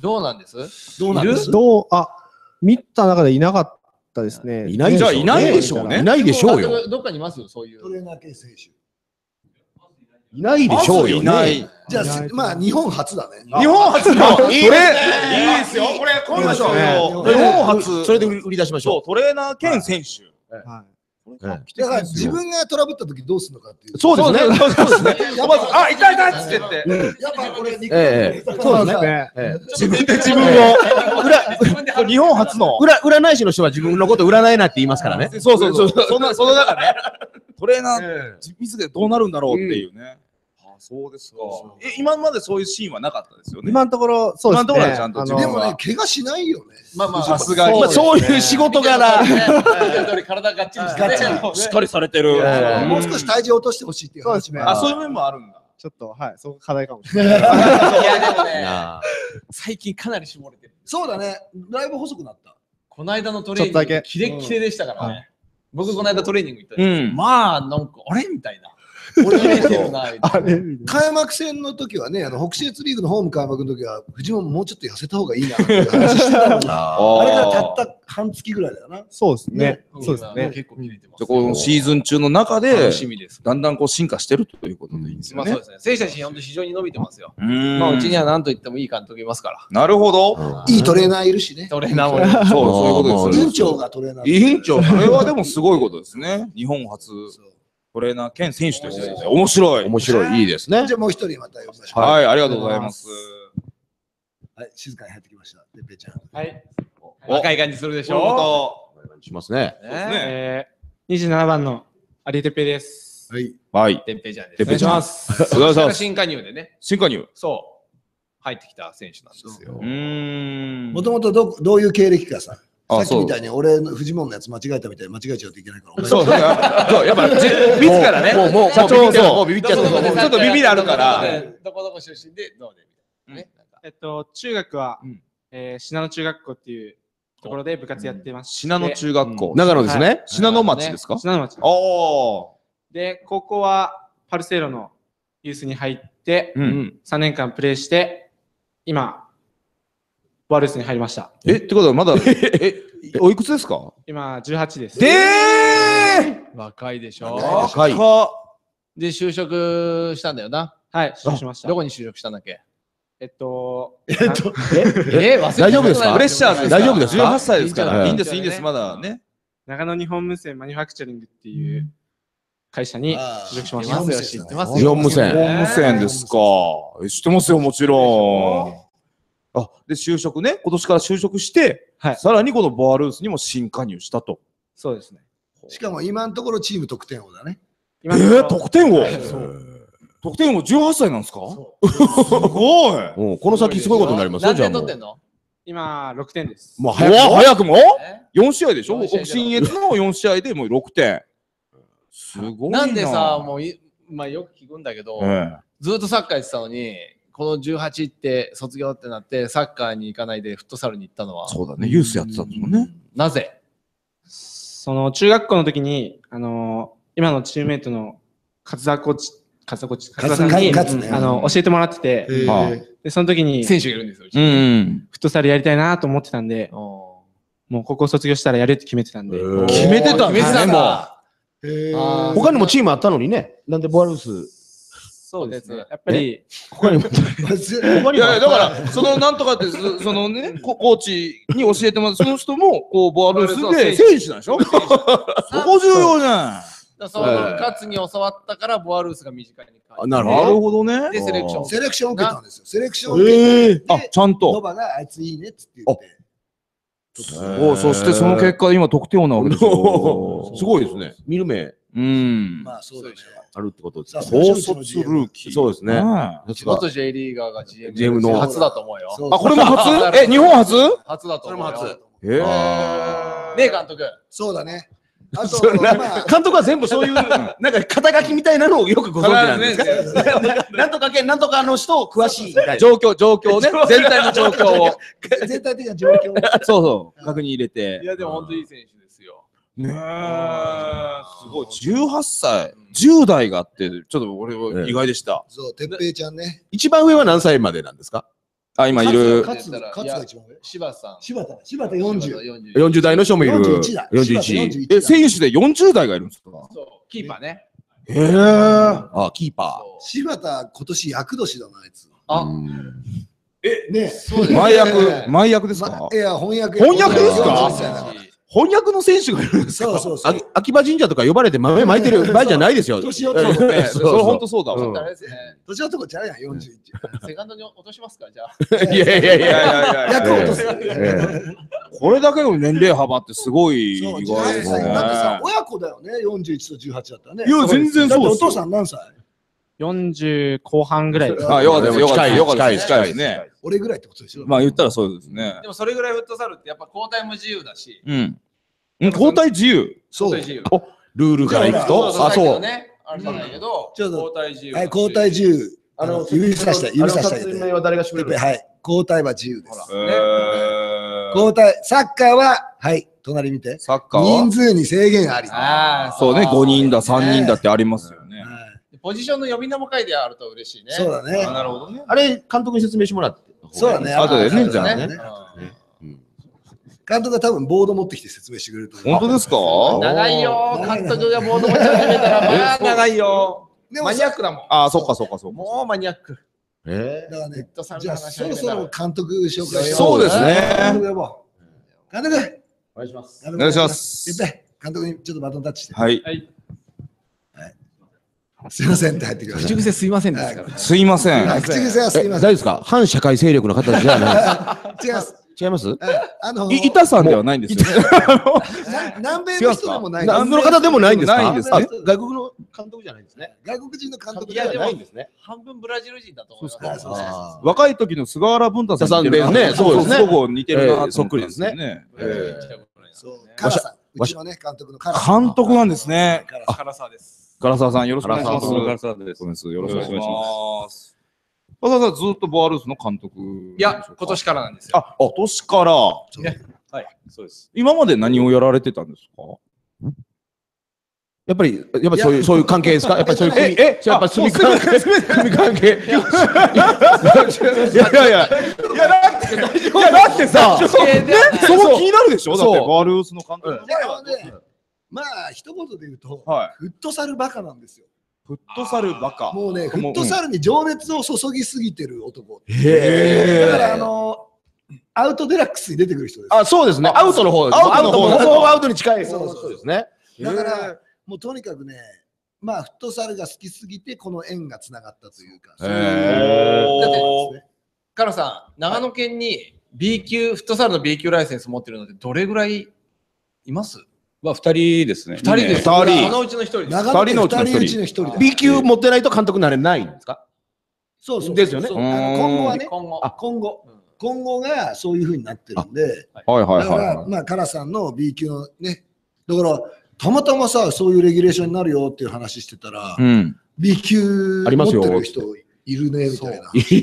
見た中でいなかったですね。 いないじゃいないでしょうね。 いないでしょうよ。 どっかにいますよ、そういう。 トレーナー系選手。 いないでしょうよ。 いない。 じゃあ、日本初だね。 日本初のいいですよ。これ、こうましょう。日本初。 それで売り出しましょう。 トレーナー兼選手。 だから自分がトラブった時どうするのかっていう。 そうですね。まず、あ、痛い痛いっつって言って。 やっぱこれ、 そうですね。 自分で自分を。日本初の。 占い師の人は自分のこと占えないって言いますからね。 そう。その中ね。トレーナー、自らどうなるんだろうっていうね。 そうですか。今までそういうシーンはなかったですよね。 今のところ、そうですね。 今のところはちゃんとでもね、怪我しないよね。 まあまあ、 さすがに。 そういう仕事柄。 体がっちりしてね。 しっかりされてる。 もう少し体重落としてほしいっていう話もあ、そういう面もあるんだ。 ちょっと、はい、そこ課題かもしれない。 いやでもね、最近かなり絞れてる。 そうだね、だいぶ細くなった。 この間のトレーニング、キレッキレでしたからね。僕、この間トレーニング行ったんですよ。まあ、なんか、あれみたいな。俺見えてるな、みたいな。 開幕戦の時はね、北信越リーグのホーム開幕の時は、藤本もうちょっと痩せた方がいいなって話してたのに、あれからたった半月ぐらいだよな。 そうですね。そうですね。 結構見れてます。 じゃこのシーズン中の中で、 楽しみです。 だんだんこう進化してるということでいいんですよね。 まあそうですね。選手たち、本当非常に伸びてますよ。まあ、うちには何と言ってもいい監督いますから。 なるほど。 いいトレーナーいるしね。 トレーナーも。 そういうことです。 委員長がトレーナー。 委員長、それはでもすごいことですね。日本初。トレーナー兼選手として面白い。 面白い、いいですね。 じゃあもう一人また呼びましょう。 はい、ありがとうございます。 はい、静かに入ってきました。てっぺいちゃん。 はい。若い感じするでしょしますね。 27番の有手ペです。 はい。 はい。 てっぺいちゃんです。 てっぺいちゃん。 お願いします。新加入でね。 新加入。 そう。入ってきた選手なんですよ。 もともとどういう経歴かさ。さっきみたいに俺のフジモンのやつ間違えたみたいに間違えちゃうといけないから。 そう、やっぱ自らね、もう社長そうビビっちゃった。ちょっとビビりあるから。 どこどこ出身でどうでみたいな。中学は信濃中学校っていうところで部活やってます。 信濃中学校。 長野ですね。 信濃町ですか？ 信濃町。で、高校はパルセイロのユースに入って3年間プレーして、今、ワールスに入りました。 ってことはまだ、おいくつですか？ 今、18です。 若いでしょ。 若い。 で、就職したんだよな。 はい、就職しました。 どこに就職したんだっけ？ 大丈夫ですか？ プレッシャーズ大丈夫ですか？ 18歳ですから。いいんです、まだね。 長野日本無線マニュファクチャリングっていう会社に就職しました。 知ってますよ。 日本無線。 日本無線ですか。知ってますよ、もちろん。で、就職ね、今年から就職して、さらにこのバールースにも新加入したと。 そうですね。 しかも今のところチーム得点王だね。 得点王得点王18歳なんですか？すごい。 この先すごいことになりますよ、じゃあもう。 今、6点です。 もう早くも ?4 試合でしょ？新越の4試合でもう6点。すごいな。 なんでさ、もう、まあよく聞くんだけど、ずっとサッカーやってたのに、この18って卒業ってなってサッカーに行かないでフットサルに行ったのは。 そうだね、ユースやってたんですもんね。 なぜ？ その中学校の時に、今のチームメイトの勝田コーチさんに教えてもらってて、でその時に選手がいるんですよ。 フットサルやりたいなと思ってたんで、もう高校卒業したらやるって決めてたんで。 決めてたんですね、もう。 他にもチームあったのにね。なんでボアルース。 そうですね。やっぱり他にも。 いやだからそのなんとかってそのねコーチに教えてもらってその人もこうボアルースで選手なんでしょ？そこ重要じゃん。 その勝に教わったからボアルースが身近に変わる。 なるほどね。 でセレクション受けたんですよ。セレクション受けて、 ちゃんと。 ノバがあいついいねっつって言って。 そしてその結果今得点王なわけですよ。 すごいですね。見る目。 まあそうだね。 あるってことです。 高卒ルーキー。 そうですね。 元 J リーガーが GM の初だと思うよ。 これも初？日本初？ 初だと思うよ。 ねえ監督。 そうだね。あと監督は全部そういうなんか肩書きみたいなのをよくご存知なんですか？なんとかけなんとかの人を詳しい状況ね。全体の状況を。 全体的な状況を。 そう確認入れて。 いやでも本当にいい選手ですよ。 ねえ、すごい。18歳、10代があって、ちょっと俺は意外でした。 そう、てっぺいちゃんね。 一番上は何歳までなんですか？ 今いる。 勝が一番上。 柴さん。 柴田40。 40代の人もいる。 41。選手で40代がいるんですか？ そう、キーパーね。 キーパー。 柴田、今年厄年だな、あいつ。 ね、前役ですか？ いや、翻訳ですか？翻訳の選手がいるんですか？ 秋葉神社とか呼ばれて豆まいてる場合じゃないですよ。 年男それ本当そうだわ。 年男ちゃうやん、41。 セカンドに落としますかじゃあ。 いや。 役落とす。 これだけの年齢幅ってすごい意外ですね。 だってさ、親子だよね、41と18だったらね。 いや、全然そう。 お父さん何歳？ 40後半ぐらい。 よかったです。よかったです。近いですね。 俺ぐらいってことでしょ。 まあ言ったらそうですね。 でもそれぐらいフットサルってやっぱ交代も自由だし。 交代自由。 そう。 ルールからいくと、 あ、そう。あれじゃないけど、交代自由。 はい、交代自由。指さして、指さして。はい、交代は自由です。交代、サッカーは、はい、隣見て。 サッカーは人数に制限あり。 そうね、5人だ、3人だってありますよね。 ポジションの呼び名も書いてあると嬉しいね。 そうだね。 なるほどね。 あれ、監督に説明してもらって。 そうだね。 後でね、じゃあね。 監督が多分ボード持ってきて説明してくれると思う。 本当ですか？ 長いよ。監督がボード持ち始めたら、まあ長いよ。マニアックだもん。 ああ、そっか。 もうマニアック。 だからね、じゃあそろそろ監督紹介しよう。 そうですね。 監督呼ぼう。監督。 お願いします。 お願いします。 言って、監督にちょっとバトンタッチして。 はい。 すいませんって入ってくる。 口癖すいませんですから。 すいません。 口癖はすいません。 大丈夫ですか？反社会勢力の方じゃない違います。 違います？ 板さんではないんですよね。 南米の人でもない。 南米の方でもないんですか？ ないんですね。 外国の監督じゃないんですね。 外国人の監督じゃないんですね。 半分ブラジル人だと思います。 若い時の菅原文太さんですね。そうですね。 すごく似てるな。 そっくりですね。 そう。カラさん。うちのね、監督のカラ監督なんですね。 唐沢です。 唐沢さん、よろしくお願いします。 唐沢です。 よろしくお願いします。唐沢さん、ずっとボアルースの監督。 いや、今年からなんですよ。 あ、今年から。はい、そうです。今まで何をやられてたんですか？ やっぱりそういう関係ですか？やっぱりそういうやっぱ組関係。いやだってさ、そこ気になるでしょ？だってボアルースの監督。 まあ一言で言うと、 はい、 フットサルバカなんですよ。 フットサルバカ。 もうね、フットサルに情熱を注ぎすぎてる男。 へだからアウトデラックスに出てくる人です。 あ、そうですね。アウトの方、アウトに近い。そうですね。 だからもうとにかくね、まあフットサルが好きすぎてこの縁がつながったというか。だってカラさん、長野県に B 級フットサルの B 級ライセンス持ってるのでどれぐらいいます？ まあ2人ですね。 2人です。そのうちの1人です。 2人のうちの1人。 B 級持ってないと監督になれないんですか？ そうですよね。 今後はね、今後がそういう風になってるんで、だからまあカラさんの B 級のね、だからたまたまさ、そういうレギュレーションになるよっていう話してたら、B 級持ってる人いるねみたいな。 出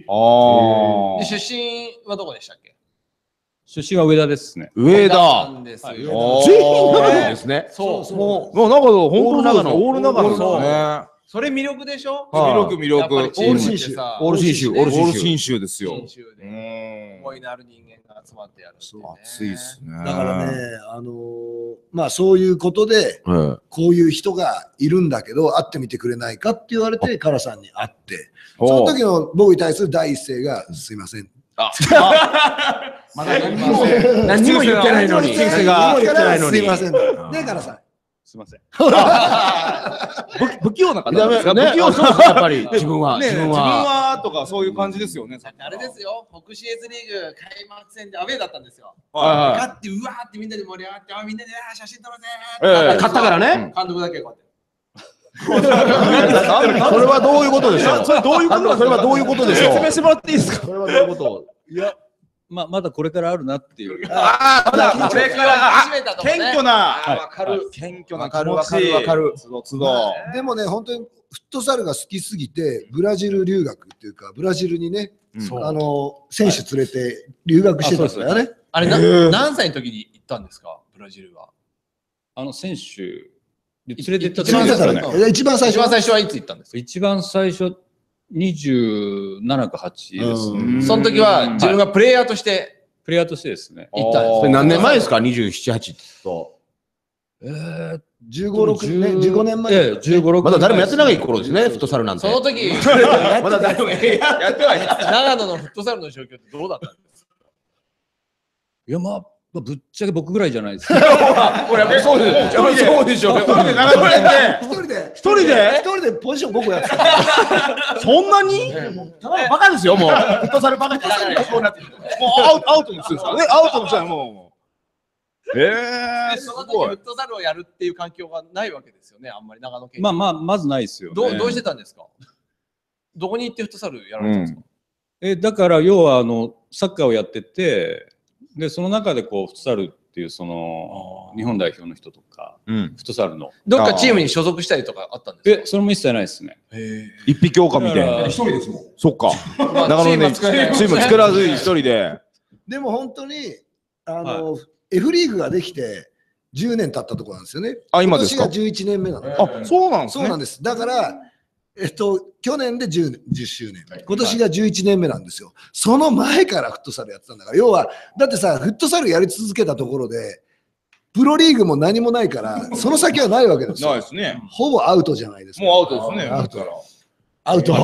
身はどこでしたっけ？ 出身は上田ですね。 上田。 全員ですね。 そう。 もう長野、本当長野。オール長野ですね。 それ魅力でしょ？ 魅力。 オール新州。 オール新州ですよ。 思いのある人間が集まってやる。 熱いですね。 だからね、まあそういうことで、こういう人がいるんだけど、会ってみてくれないかって言われて、カラさんに会って、その時の僕に対する第一声が、すいません。 まだ何も言ってないのに。 すいません。ね、カラさん。 すいません。 不器用な方ですか？不器用そうですやっぱり自分は。 自分はとかそういう感じですよね。 あれですよ、北シエズリーグ開幕戦でアウェーだったんですよ。勝ってうわーってみんなで盛り上がって、みんなで写真撮ろうぜー。勝ったからね。 監督だけこうやって。 それはどういうことでしょう？それはどういうことでしょう？ 説明してもらっていいですか？ それはどういうこと？ いや、まだこれからあるなっていう。 これから始めたと謙虚な。 謙虚な気持ち。わかる。 でもね、本当にフットサルが好きすぎて、ブラジル留学っていうか、ブラジルにね、選手連れて留学してたんだよね。 あれ、何歳の時に行ったんですか、ブラジルは？ 選手連れて行った一番最初はいつ行ったんですか？ 一番最初27か8ですね。 その時は自分がプレイヤーとしてですね。 行ったんです。 それ何年前ですか？27、8と。 15、6年、15年前。 15、6年。 まだ誰もやってない頃ですね、フットサルなんて。 その時、 まだ誰もやってない。 長野のフットサルの状況ってどうだったんですか？ いや、まあぶっちゃけ僕ぐらいじゃないですか。 これやっぱりそうでしょ。一人でポジション5個やってた。 そんなに？バカですよ、もう。フットサルバカです。 もうアウトにするんですかね。アウトにしたらもその時フットサルをやるっていう環境がないわけですよね、あんまり長野県に。 まずないですよね。 どうしてたんですか？どこに行ってフットサルやられたんですか？ だから要はサッカーをやってて、でその中でこうフットサルっていうその日本代表の人とか、フットサルのどっかチームに所属したりとかあったんですか？ それも一切ないですね。 一匹狼みたいな。 一人ですもん。 そっか。長野でチーム作らずに一人で。 でも本当にF リーグができて10年経ったところなんですよね。 今ですか？ 今年が11年目なの。 そうなんですね。 そうなんです。だから去年で10周年、今年が11年目なんですよ。その前からフットサルやってたんだから、要は、だってさ、フットサルやり続けたところで、プロリーグも何もないから、その先はないわけですよ。 ないですね。 ほぼアウトじゃないですか。 もうアウトですね。 アウト。アウト。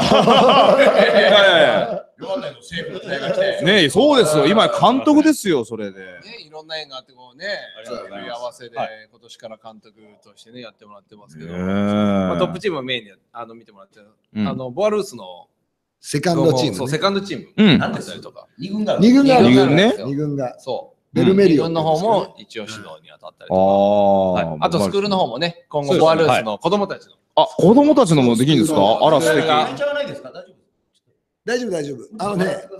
ねえ、そうですよ。今、監督ですよ、それで。 いろんな縁があって、こうね、組み合わせで、今年から監督としてね、やってもらってますけど、トップチームをメインに見てもらって、ボアルースのセカンドチーム。 そう、セカンドチーム。なんですとか。 2軍が。 2軍ね。 2軍が。 そう。 ベルメリオ 2軍の方も一応指導に当たったりとか。あとスクールの方もね、今後ボアルースの子供たちの。 子供たちのもできるんですか？あら、素敵。 大丈夫、大丈夫。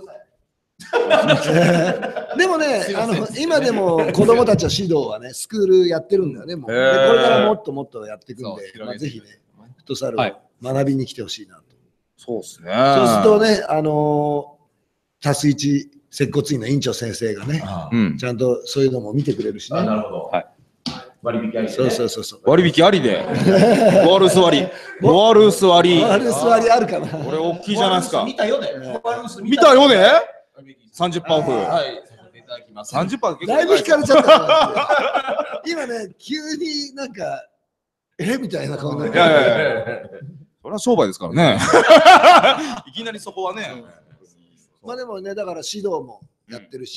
でもね、今でも子供たちは指導はね、スクールやってるんだよね、もう。でこれからもっともっとやっていくんで、ぜひね、フットサルを学びに来てほしいなと。 そうですね。 そうするとね、タスイチ接骨院の院長先生がね、ちゃんとそういうのも見てくれるしね。 なるほど。割引ありで。 そう。 割引ありで。ボアルース割。ボアルース割。 ボアルース割あるかな。 これ大きいじゃないですか。 見たよね。 見たよね。30%オフ。 はい。いただきます。 30% だいぶ引かれちゃった。今ね、急になんか、みたいな顔になって。 いや。それは商売ですからね。いきなりそこはね。 まあでもね、だから指導もやってるし、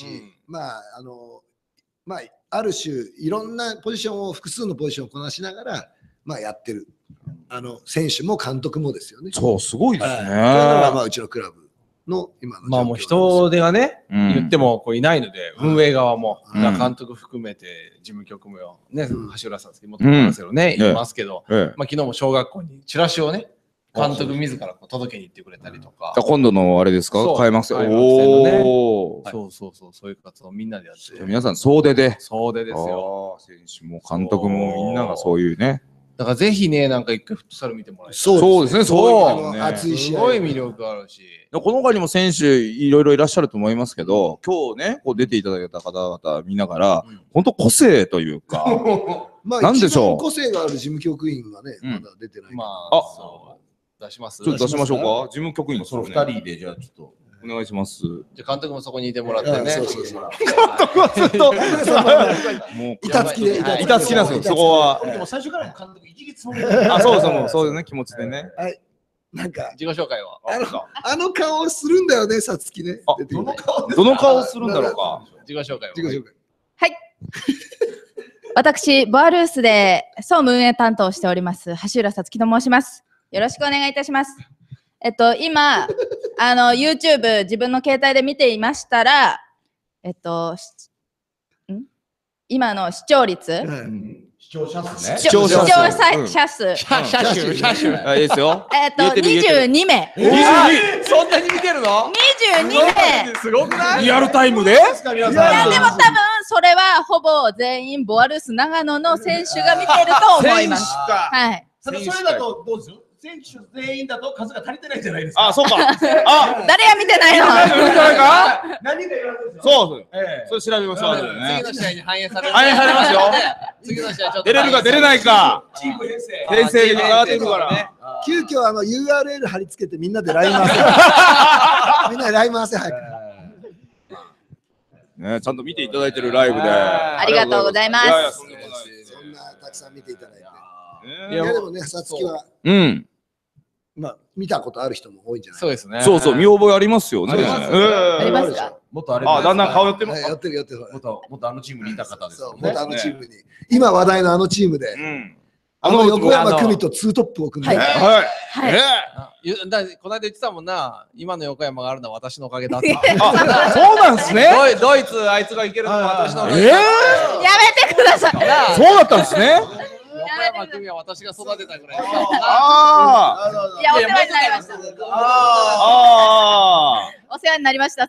ある種いろんなポジションを複数のポジションをこなしながらやってる選手も監督もですよね。 そうすごいですね。 こういうのがうちのクラブの今のもう人手がね言ってもいないので運営側も監督含めて事務局もね橋浦さんですけど元々ですけどねいますけど昨日も小学校にチラシをね監督自ら届けに行ってくれたりとか。 今度のあれですか？開幕戦。 おお。そういう活動をみんなでやって。 皆さん総出で。 総出ですよ。 選手も監督もみんながそういうね。 だからぜひね、なんか一回フットサル見てもらいたい。 そうですね、そう。 熱いし。 すごい魅力あるし。 この他にも選手いろいろいらっしゃると思いますけど、今日ね、こう出ていただいた方々見ながら、本当個性というか、 なんでしょう。個性がある事務局員がね、まだ出てない。 出します。 ちょっと出しましょうか。事務局員その2人でじゃあちょっとお願いします。 じゃ監督もそこにいてもらってね。 監督はずっともう板付きで板付きなんですよ。そこは。 でも最初から監督いじりつもりそうですね気持ちでね。 はい。なんか自己紹介はあの顔をするんだよねさつきね。 どの顔するんだろうか。 自己紹介は。 はい。私ボアルースで総務運営担当しております橋浦さつきと申します。よろしくお願いいたします。今、YouTube 自分の携帯で見ていましたら、今の視聴率、 視聴者数ね。 視聴者数。 いいですよ。 22名。 そんなに見てるの ?22 名。 すごくない？ リアルタイムで？ いや、でも多分それはほぼ全員ボアルース長野の選手が見てると思います。はい。 それだとどうですよ？選手全員だと数が足りてないじゃないですか。 あ、そうか。 誰が見てないの？ 何が言われるんですか？ そう。それ調べましょう。 次の試合に反映される。 反映されますよ。 次の試合ちょっと出れるか出れないか。 チーム編成。 編成に上がっていくから。 急遽URL 貼り付けてみんなで LINE 回せ。みんなで LINE 回せ早く。 ね、ちゃんと見ていただいてるライブで。 ありがとうございます。 そんなたくさん見ていただいて。いやでもね、さつきは、見たことある人も多いんじゃない？ そうですね。 そう、見覚えありますよね。 ありますか？ もっとあれ。 だんだん顔寄ってます。 やってる。 もっとあのチームにいた方です。 もっとあのチームに。今話題のあのチームで。 横山久美とツートップを組んで。 この間言ってたもんな、今の横山があるのは私のおかげだって。 そうなんですね。 ドイツあいつがいけるのは私のおかげだ。 やめてください。 そうだったんですね。 横山久美は私が育てたぐらい。 いや、お世話になりました。お世話になりました。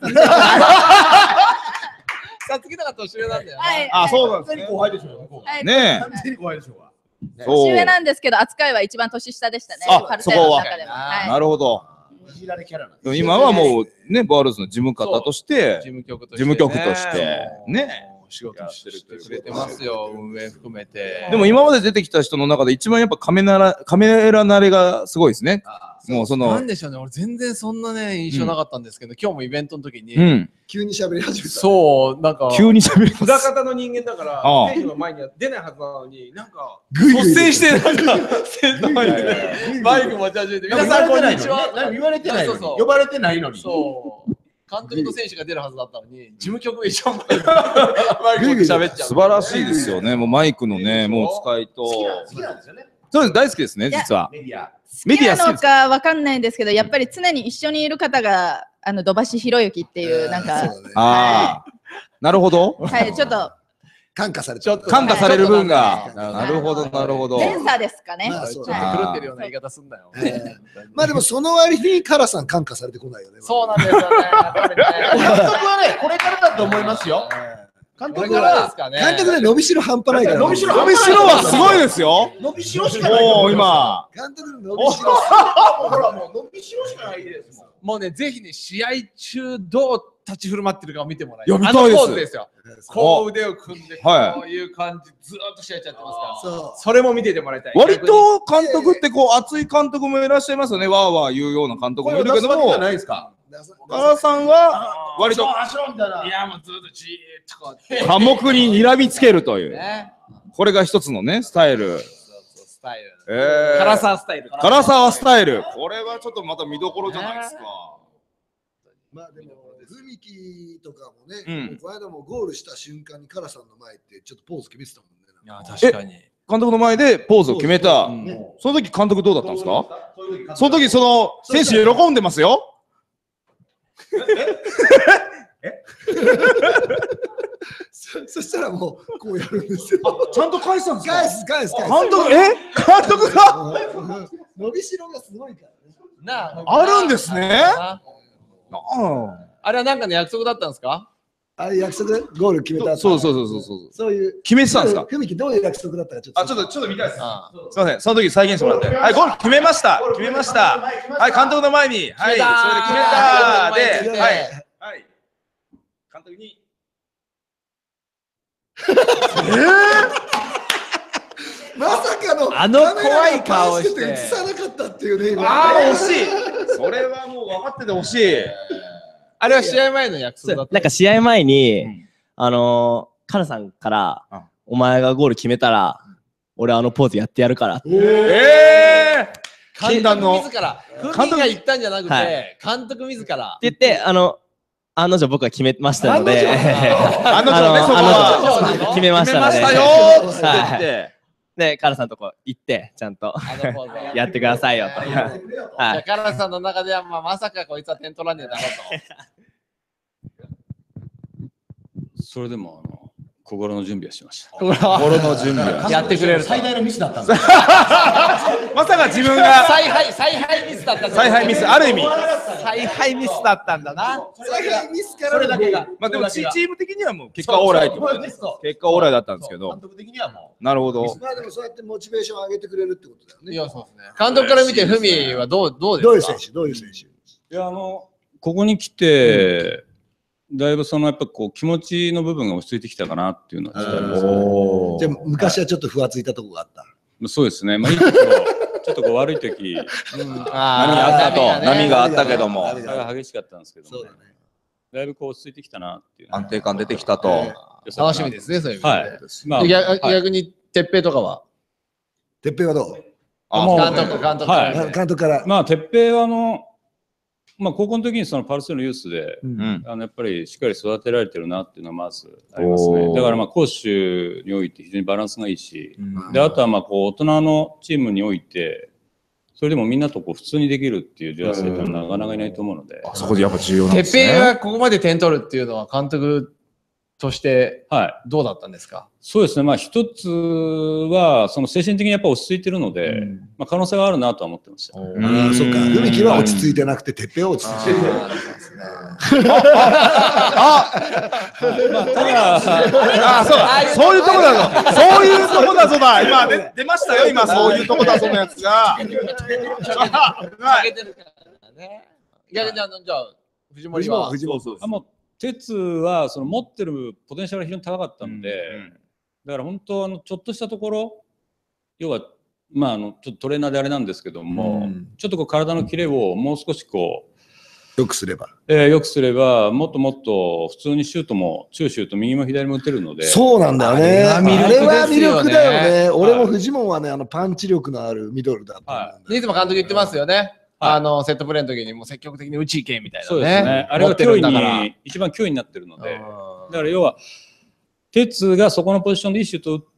さつきとか年上なんだよ。 そうなんですね。 後輩でしょ。 ねえ。後輩でしょ。 年上なんですけど、扱いは一番年下でしたね。 そこは。なるほど。今はもうね、バールズの事務方として、事務局としてね。 仕事してくれてますよ、運営含めて。 でも今まで出てきた人の中で一番やっぱカメラ慣れがすごいですね。もうその。 なんでしょうね、俺全然そんなね、印象なかったんですけど、今日もイベントの時に、 急に喋り始めた。 そう、なんか、 急に喋ります。 裏方の人間だから、ステージの前には出ないはずなのに、なんか、率先して、なんか、バイク持ち始めて、皆さんこんにちは。 言われてないのに。呼ばれてないのに。 そう。監督と選手が出るはずだったのに、事務局が一番マイクで喋っちゃう。 素晴らしいですよね。もうマイクのね、もう使いと。そうです、大好きですね、実は。 メディアなのかわかんないんですけど、やっぱり常に一緒にいる方が、土橋博之っていう、なんか。 なるほど。 はい、ちょっと。 感化されちゃう。 感化される分が。なるほど、なるほど。 連鎖ですかね。 ちょっと狂ってるような言い方すんだよ。 まあでもその割にカラさん感化されてこないよね。 そうなんですよね。監督はね、これからだと思いますよ。監督で伸びしろ半端ないから。 伸びしろはすごいですよ。 伸びしろしかない。 もう今。 監督の伸びしろ。 ほらもう伸びしろしかないですもん。もうね、ぜひね、試合中どう立ち振る舞ってるかを見てもらいたい。見たいです。 ポーズですよ。こう腕を組んで、こういう感じ、ずっと試合やっちゃってますから。それも見ててもらいたい。 割と監督ってこう熱い監督もいらっしゃいますよね。わーわー言うような監督もいるけども。 ないですか。 原さんは割と。 いやもうずっとじーっとこうやって。 寡黙に睨みつけるという。これが一つのね、スタイル。 スタイル。唐沢スタイル。 唐沢スタイル。これはちょっとまた見どころじゃないですか。 まあでも、文木とかもね、この間もゴールした瞬間にカラさんの前ってちょっとポーズ決めてたもんね。 いや、確かに。 監督の前でポーズを決めた。その時監督どうだったんですか？その時その選手喜んでますよ。 そしたらもうこうやるんですよ。 ちゃんと返したんですか？ 返す。 監督が伸びしろがすごいからね。あるんですね。 あれは何かの約束だったんですか？ あれ約束ゴール決めた。 そういう決めてたんですか？ 文木どういう約束だったかちょっと。 ちょっと見たいです。すみません、その時再現してもらって。はい、ゴール決めました。はい、監督の前に、はい、それで決めたで、はい、監督に。 まさかの怖い顔して映さなかったっていうね。 惜しい。それはもう分かっててほしい。 あれは試合前の約束だった。 なんか試合前に、カナさんから、お前がゴール決めたら、俺ポーズやってやるからって。 監督自ら。監督が言ったんじゃなくて、監督自ら。 って言って、案の定僕は決めましたので、 案の定決めましたので。 決めましたよ。 で、カナさんとこ行って、ちゃんとやってくださいよと。 カナさんの中では、まさかこいつは点取らねえだろうと。それでも、心の準備はしました。 心の準備は。 やってくれる。 最大のミスだったんだ。 まさか自分が。 采配ミスだったんだ。 采配ミス、ある意味。 采配ミスだったんだな。 采配ミスからそれだけが。 まあでもチーム的にはもう結果オーライってことね。結果オーライだったんですけど。 監督的にはもう。なるほど。 まあでもそうやってモチベーション上げてくれるってことだよね。 いや、そうですね。監督から見て、フミはどうですか？ どういう選手？ いや、ここに来て、だいぶやっぱこう気持ちの部分が落ち着いてきたかなっていうのは伝わりますね。 じゃあ昔はちょっとふわついたところがあった。 そうですね。まあいいところ、ちょっとこう悪い時、 波があったけども、 激しかったんですけども、だいぶこう落ち着いてきたなっていう。 安定感出てきたと。 楽しみですね、そういう意味で。 逆に鉄平とかは？ 鉄平はどう？ 監督から。 まあ鉄平はまあ高校の時にそのパルセのユースで、やっぱりしっかり育てられてるなっていうのはまずありますね。だからまあ攻守において非常にバランスがいいし、であとはまあこう大人のチームにおいてそれでもみんなとこう普通にできるっていう女性ってなかなかいないと思うので、 そこでやっぱ重要なんですね。 てっぺいがここまで点取るっていうのは監督としてどうだったんですか？ そうですね、まあ一つはその精神的にやっぱ落ち着いてるので、まあ可能性があるなとは思ってました。 そっか、海木は落ち着いてなくて、てっぺいは落ち着いてる。 そういうとこだぞ。そういうとこだぞだ。今出ましたよ。今そういうとこだぞのやつが。 下げてるからね。じゃあ藤森は。 鉄はその持ってるポテンシャルが非常に高かったので、だから本当ちょっとしたところ、要はまあちょっとトレーナーであれなんですけども、ちょっとこう体のキレをもう少しこうよくすれば、 もっともっと普通にシュートも中シュート右も左も打てるので、 そうなんだよね。あれは魅力だよね。俺も藤本はね、パンチ力のあるミドルだと。 いつも監督言ってますよね。セットプレーの時にもう積極的に打ちいけみたいなね。 そうですね。あれが脅威に一番脅威になってるので、だから要は鉄がそこのポジションでいいシュートを打って、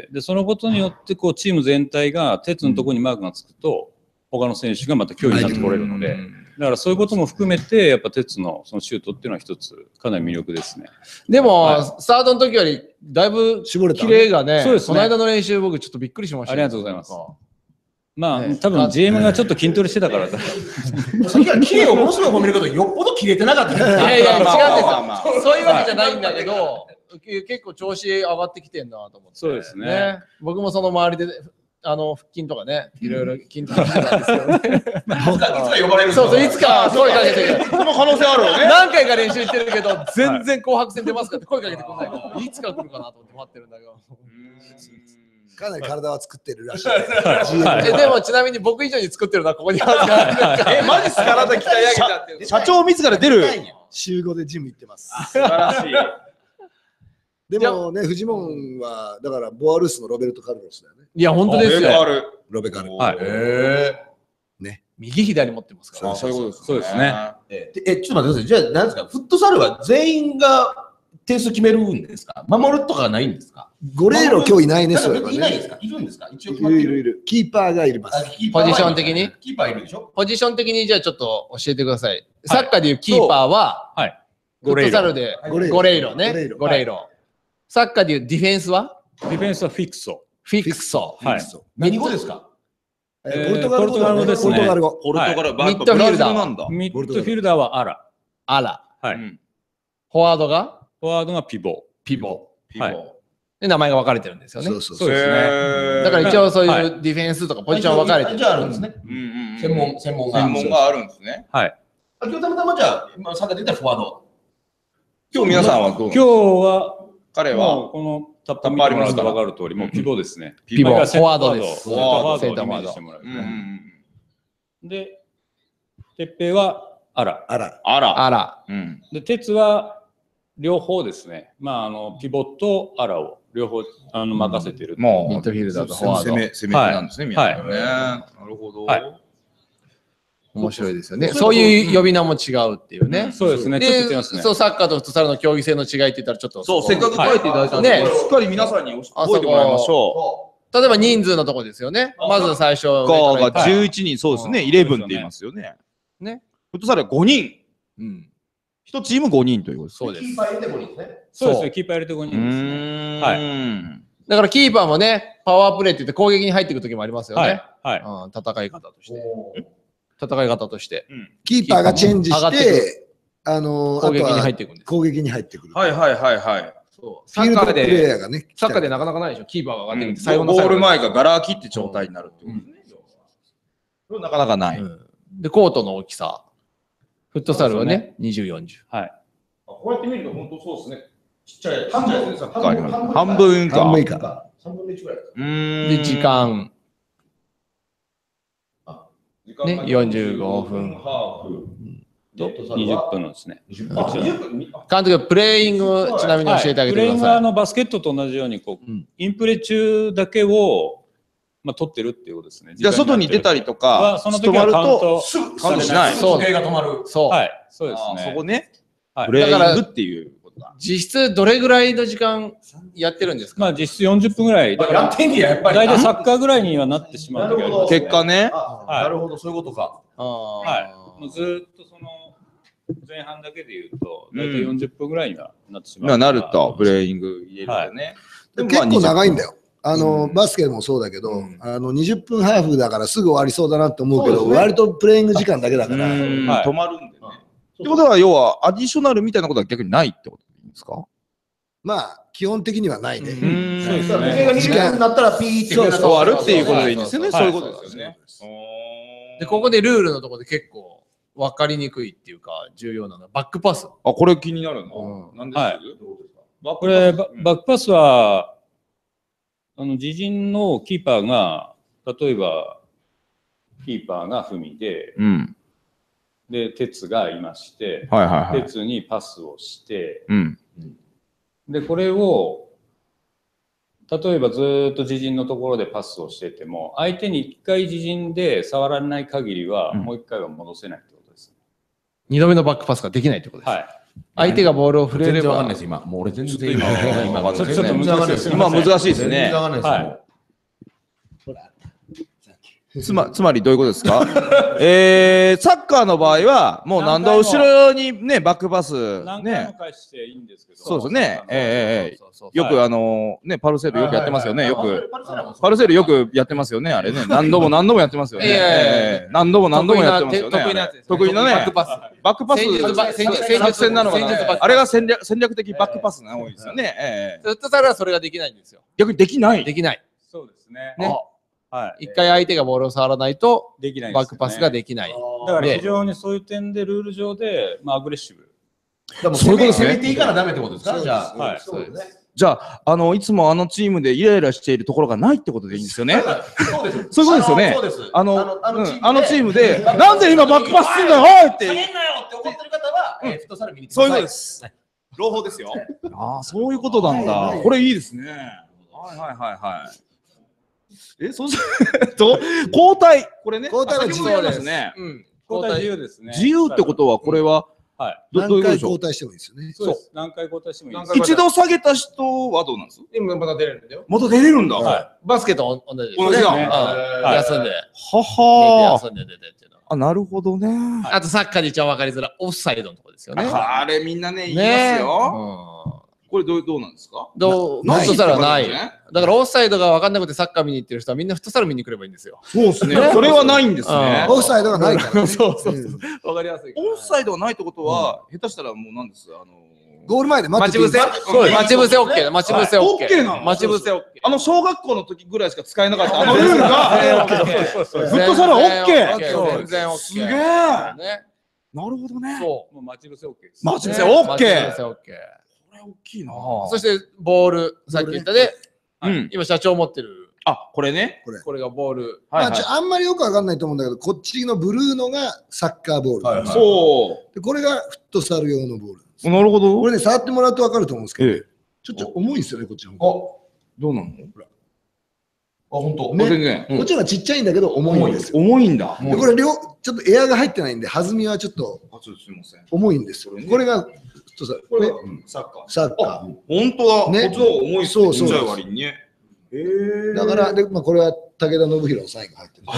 でそのことによってこうチーム全体が鉄のところにマークがつくと、他の選手がまた脅威になってこれるので、だからそういうことも含めてやっぱ鉄のそのシュートっていうのは一つかなり魅力ですね。 でも、スタートの時よりだいぶキレがね、 そうですね。 この間の練習僕ちょっとびっくりしました。 ありがとうございます。まあ、多分 GM がちょっと筋トレしてたからだ。 キレをものすごい褒めることよっぽどキレてなかった。 いやいや、違うんですよ。そういうわけじゃないんだけど、結構調子上がってきてんなと思って。 そうですね。 僕もその周りで、腹筋とかね、いろいろ筋トレしてたんですけどね。いつか呼ばれる。そうそう、いつか声かけてくる。 その可能性あるよね。 何回か練習してるけど、全然紅白戦出ますかって声かけてくんないから、いつか来るかなと思って待ってるんだけど。 かなり体は作ってるらしい。 でもちなみに僕以上に作ってるのはここにあるから。 マジっすか？体鍛え上げたって。社長自ら出る。 週5でジム行ってます。 素晴らしい。 でもね、フジモンはだからボアルースのロベルト・カルロスだよね。 いや本当ですよ。 ロベカル。 はい。ね、右左持ってますから。 そういうことです。 そうですね。 ちょっと待ってください。じゃあ何ですか？フットサルは全員が点数決めるんですか？守るとかないんですか？ ゴレーロ今日いないね、それいないですか？いるんですか？一応いる。キーパーがいます。 ポジション的に？ キーパーいるでしょ？ ポジション的にじゃあちょっと教えてください。サッカーでいうキーパーは、フットサルでゴレイロね。ゴレイロ。サッカーでいうディフェンスは？ ディフェンスはフィクソ。 フィクソ。 何語ですか？ ポルトガル語ですね。 ミッドフィルダー。 ミッドフィルダーはアラ。 アラ。 はい。 フォワードが？ フォワードがピボ。 ピボ。で、名前が分かれてるんですよね。 そうですね。 だから一応そういうディフェンスとかポジション分かれてる。 じゃああるんですね。専門があるんですね。 はい。 今日たまたまじゃあ、サッカーで言ったらフォワード。 今日皆さんはどう？ 今日は彼はこのタップ見てもらうと分かる通り、もうピボですね。 ピボ、フォワードです。 フォワードをイメージしてもらう。で、鉄平はアラ。 アラ。 で、鉄は両方ですね。まあ、ピボとアラを両方任せてる。 もうミッドフィルダーとフォワード。 攻めなんですね、皆さんね。なるほど。 面白いですよね。そういう呼び名も違うっていうね。 そうですね。ちょっと違いますね。 そう、サッカーとフットサルの競技性の違いって言ったらちょっと。 そう、せっかく書いていただいたんで、しっかり皆さんに覚えてもらいましょう。例えば人数のとこですよね。まず最初。 が11人、そうですね。11って言いますよね。 ね。 フットサルは5人。1チーム5人ということです。 そうです。 キーパー入れて5人ですね。 そうですね。キーパー入れて5人ですね。はい。 だからキーパーもね、パワープレーって言って攻撃に入っていく時もありますよね。 はい。 戦い方として。戦い方として。 キーパーがチェンジして、 攻撃に入っていくんです。 攻撃に入ってくる。 はいはいはいはい。 サッカーで、 サッカーでなかなかないでしょ。キーパーが上がってきて、 最後のゴール前がガラ空きって状態になるってことですね。なかなかない。 で、コートの大きさ。フットサルはね、20、40。 はい。 こうやって見ると本当そうですね。ちっちゃい。 半分以下。 半分以下。3分の1ぐらい。 で、時間。ね、45分。 20分なんですね。 監督、プレーイングちなみに教えてあげてください。 プレーイングはバスケットと同じようにインプレ中だけをまあ取ってるっていうことですね。 じゃあ外に出たりとか、 その時はカウントカウントしない。 そう、映画止まる。そう。 はい、そうですね。 そこね。 はい、 プレイングっていうことだ。 実質どれぐらいの時間やってるんですか？ まあ実質40分ぐらい。 やってんねや、やっぱり。 大体サッカーぐらいにはなってしまう時あります。 結果ね。 なるほど、そういうことか。 はい。もうずっとその前半だけで言うと、大体40分ぐらいにはなってしまう。 なると、プレイング入れるとね。 結構長いんだよ。バスケもそうだけど、20分ハーフだからすぐ終わりそうだなって思うけど、割とプレイング時間だけだから。 止まるんでね。ってことは、要はアディショナルみたいなことは逆にないってことでいいんですか？ まあ、基本的にはないね。 そうですね。 時間になったらピーって終わるっていうことでいいんですよね。そういうことですよね。 で、ここでルールのところで結構分かりにくいっていうか、重要なのはバックパス。 あ、これ気になるな。なんではい。これ、バックパスは、自陣のキーパーが、例えば、キーパーが文で、で、鉄がいまして、鉄にパスをして、で、これを、例えばずっと自陣のところでパスをしてても、相手に一回自陣で触られない限りは、もう一回は戻せないってことです。 2度目のバックパスができないってことです。はい。相手がボールを触れれば。 全然わかんないです、今。もう俺全然今ちょっと難しいです。 今難しいですね。つまりどういうことですか？サッカーの場合は、もう何度後ろにね、バックパス。 何回も返していいんですけど。 そうですね。よくね、パルセールよくやってますよね。よく。パルセールよくやってますよね、あれね。何度もやってますよね。何度もやってますよね。得意なね。バックパス。作戦なのかな。あれが戦略的バックパスが多いですよね。 フットサルはそれができないんですよ。 逆にできない。 できない。 そうですね。 一回相手がボールを触らないとバックパスができない。 だから非常にそういう点でルール上でアグレッシブ。 そういうこと攻めていいからダメってことですか？じゃあ。 じゃあ、いつもチームでイライラしているところがないってことでいいんですよね。そういうことですよね。あのチームで、なんで今バックパスすんだよ、おいって。 下げんなよって怒ってる方は、フットサル見に来てそういうことです。朗報ですよ。ああ、そういうことなんだ。これいいですね。はい。そうすると、交代。これね。 交代は自由ですね。 交代自由ですね。 自由ってことは、これは、 何回交代してもいいですよね。 そう。何回交代してもいいです。 一度下げた人はどうなんですか？ 今また出れるんだよ。 また出れるんだ。 バスケと同じです。 同じだ。 休んで。休んで出てっていうの。 あ、なるほどね。 あとサッカーで一番分かりづらいオフサイドのとこですよね。 あれみんなね、言いますよ。これどうなんですか？ フットサルはない。だからオフサイドが分かんなくてサッカー見に行ってる人はみんなフットサル見に来ればいいんですよ。 そうですね。それはないんですね。 オフサイドがないから。 そう。分かりやすい。 オフサイドがないってことは、下手したらもうなんですゴール前で待ち伏せ。待ち伏せ OK。待ち伏せ OK。 なの？ 待ち伏せ OK。 小学校の時ぐらいしか使えなかったルールが、フットサルは OK。 全然 OK。 すげえ。なるほどね。 そう。 もう待ち伏せ OK です。 待ち伏せ OK。 待ち伏せ OK。 これ大きいな。 そしてボール、さっき言ったで、今社長持ってる。 あ、これね。 これがボール。 あんまりよくわかんないと思うんだけど、こっちのブルーのがサッカーボール。 そう。 でこれがフットサル用のボール。 なるほど。 これね、触ってもらうとわかると思うんですけど、ちょっと重いんですよね、こっちの方。 どうなの？ 本当。 こっちの方がちっちゃいんだけど重いんですよ。 重いんだ。 これちょっとエアが入ってないんで、弾みはちょっと重いんですよ。これがこれサッカー。 サッカー。 本当だ。こっちの方が重い。 そう。 割にね。 だからこれは武田信弘のサインが入ってる。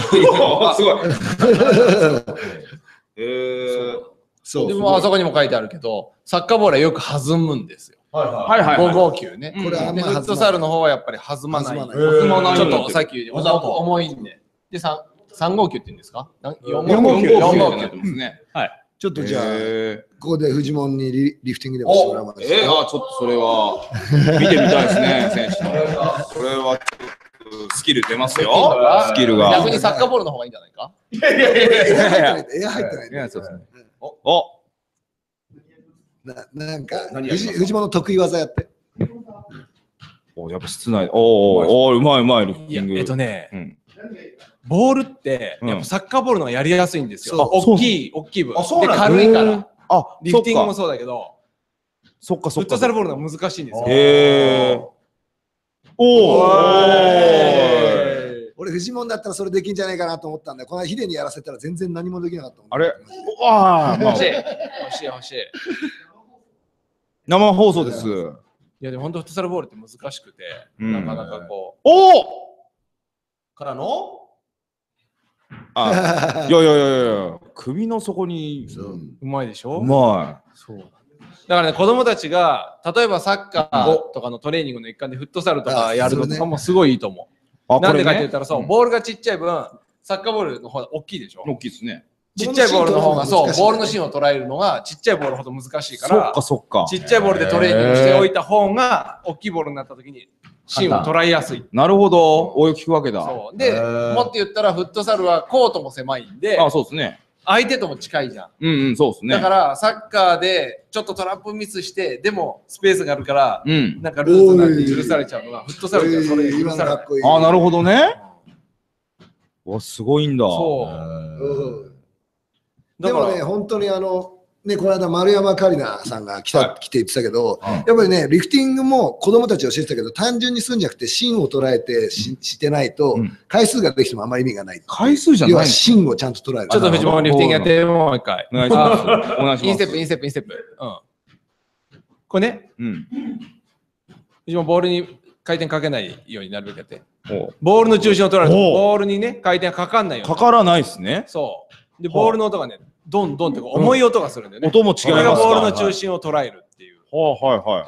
すごい。 でもあそこにも書いてあるけど、サッカーボールはよく弾むんですよ。5号球ね。これフットサルの方はやっぱり弾まない。ちょっとさっき重いんで。で、3号球って言うんですか？4号球。4号球ですね。はい。 ちょっとじゃあ、ここでフジモンにリフティングでもしてもらいます。 ちょっとそれは見てみたいですね、選手の。これはスキル出ますよ。スキルが。 逆にサッカーボールの方がいいんじゃないか？ エア入ってない。なんか、フジモンの得意技やって。 やっぱ室内。うまい、リフティング。 ボールってやっぱサッカーボールの方がやりやすいんですよ。大きい分。で軽いから。リフティングもそうだけど。 そっか。 フットサルボールの方が難しいんですよ。 俺、フジモンだったらそれできんじゃないかなと思ったんで、この間ヒデにやらせたら全然何もできなかったもん。 あれわあ、 欲しい。欲しい。 生放送です。 いや、でも本当フットサルボールって難しくて、なかなかこう。 おおからのいや、首の底にうまいでしょ。 うまい。 そう。だからね、子供たちが例えばサッカーとかのトレーニングの一環でフットサルとかやるのとかもすごいいいと思う。なんでかって言ったら、そう、ボールがちっちゃい分、サッカーボールの方が大きいでしょ。 大きいですね。 ちっちゃいボールの方が、そう、ボールの芯を捉えるのがちっちゃいボールほど難しいから、 そっか。 ちっちゃいボールでトレーニングしておいた方が、大きいボールになった時に芯を捉えやすい。 なるほど、応用聞くわけだ。 そうで、もっと言ったら、フットサルはコートも狭いんで、 そうですね。 相手とも近いじゃん。そうですね。 だからサッカーでちょっとトラップミスしてでもスペースがあるから、なんかルーズなんて許されちゃうのがフットサルではそれ許されない。 なるほどね。わ、すごいんだ。 そう。 でもね、本当にね、この間丸山桂里奈さんが来て言ってたけど、やっぱりね、リフティングも子供たち教えてたけど、単純にするんじゃなくて芯を捉えてしてないと、回数ができてもあんまり意味がない。 回数じゃない。 要は芯をちゃんと捉える。 ちょっと藤本リフティングやってもう一回。 お願いします。 インステップ、インステップ、インステップ。これね、藤本ボールに回転かけないようになるべきやって。ボールの中心を捉えると、ボールにね、回転がかかんないように。 かからないですね。 そう。で、ボールの音がね、ドンドンって重い音がするんだよね。 音も違いますか。 これがボールの中心を捉えるっていう。 はい。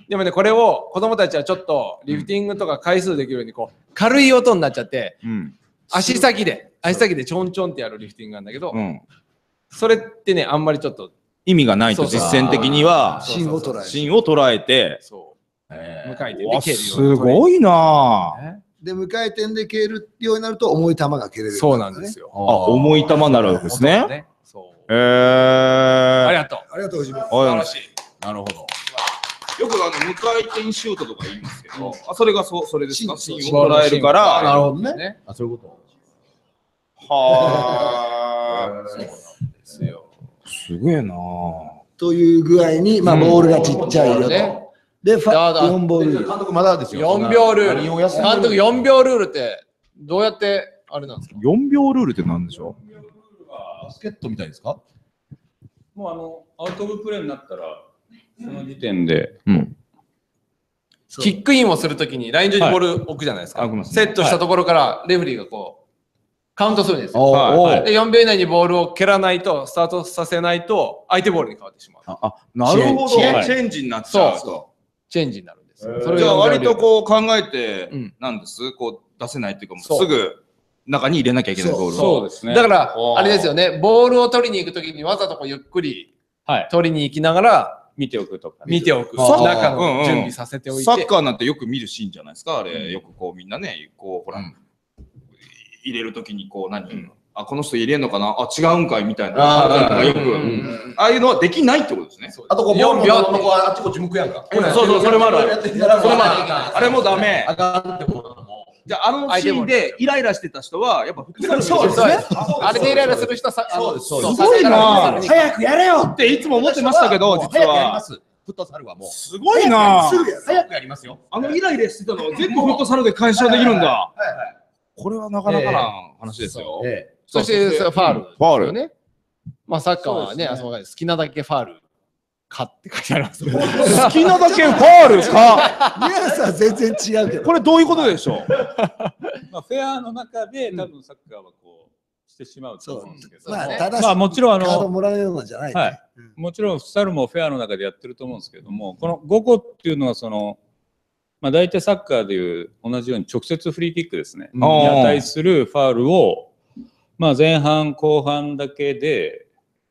でもね、これを子供たちはちょっとリフティングとか回数できるようにこう軽い音になっちゃって、足先でちょんちょんってやるリフティングなんだけど、それってね、あんまりちょっと意味がないと、実践的には芯を捉えて、 無回転で蹴るように。 すごいなぁ。 で、無回転で蹴るようになると重い球が蹴れる。 そうなんですよ。 重い球になるわけですね。 ありがとう。 ありがとう、藤本。 素晴らしい。 なるほど。 よく無回転シュートとか言いますけど、それがそれですか？芯を捉えるから。 なるほどね。 そういうこと。はあ。そうなんですよ。すげえなぁ。 という具合に、まあ、ボールがちっちゃいよと。で、4秒ルール。 監督まだですよ。 4秒ルール。監督4秒ルールってどうやってあれなんですか？ 4 秒ルールって何でしょう？ バスケットみたいですか？ もうアウトオブプレーになったらその時点で、 キックインをするときにライン上にボール置くじゃないですか。セットしたところからレフェリーがこうカウントするんですよ。で4秒以内にボールを蹴らないと、スタートさせないと相手ボールに変わってしまう。 なるほど。チェンジになっちゃうと。 チェンジになるんです。 じゃあ割とこう考えてなんです。こう出せないっていうか、もうすぐ中に入れなきゃいけないボール。 そうですね。だからあれですよね。ボールを取りに行くときにわざとこうゆっくり取りに行きながら見ておくとか。 見ておく。中の準備させておいて。 サッカーなんてよく見るシーンじゃないですか。あれよくこうみんなね、こうほら入れるときにこうこの人入れんのかな、違うんかいみたいな。よくああいうのはできないってことですね。 あとこう4秒の子あっちこっち向くやんか。 そうそれもある。あれもダメ。じゃあのシーンでイライラしてた人はやっぱフットサル。 そうですね。あれでイライラする人はすごいな。 早くやれよっていつも思ってましたけど、実はフットサルはもうすごいな。 早くやりますよ。 イライラしてたの全部フットサルで解消できるんだ。これはなかなかな話ですよ。 そしてファールね。 まあサッカーはね、好きなだけファールかって書いてあります。 好きなだけファールか。 ニュアンスは全然違うけど。 これどういうことでしょう？ まあフェアの中で多分サッカーはこうしてしまうと思うんですけど。 まあもちろんカードもらうようなんじゃない。 もちろんフットサルもフェアの中でやってると思うんですけども、この5個っていうのはまあ大体サッカーでいう同じように直接フリーキックですね。に値するファウルをまあ前半後半だけで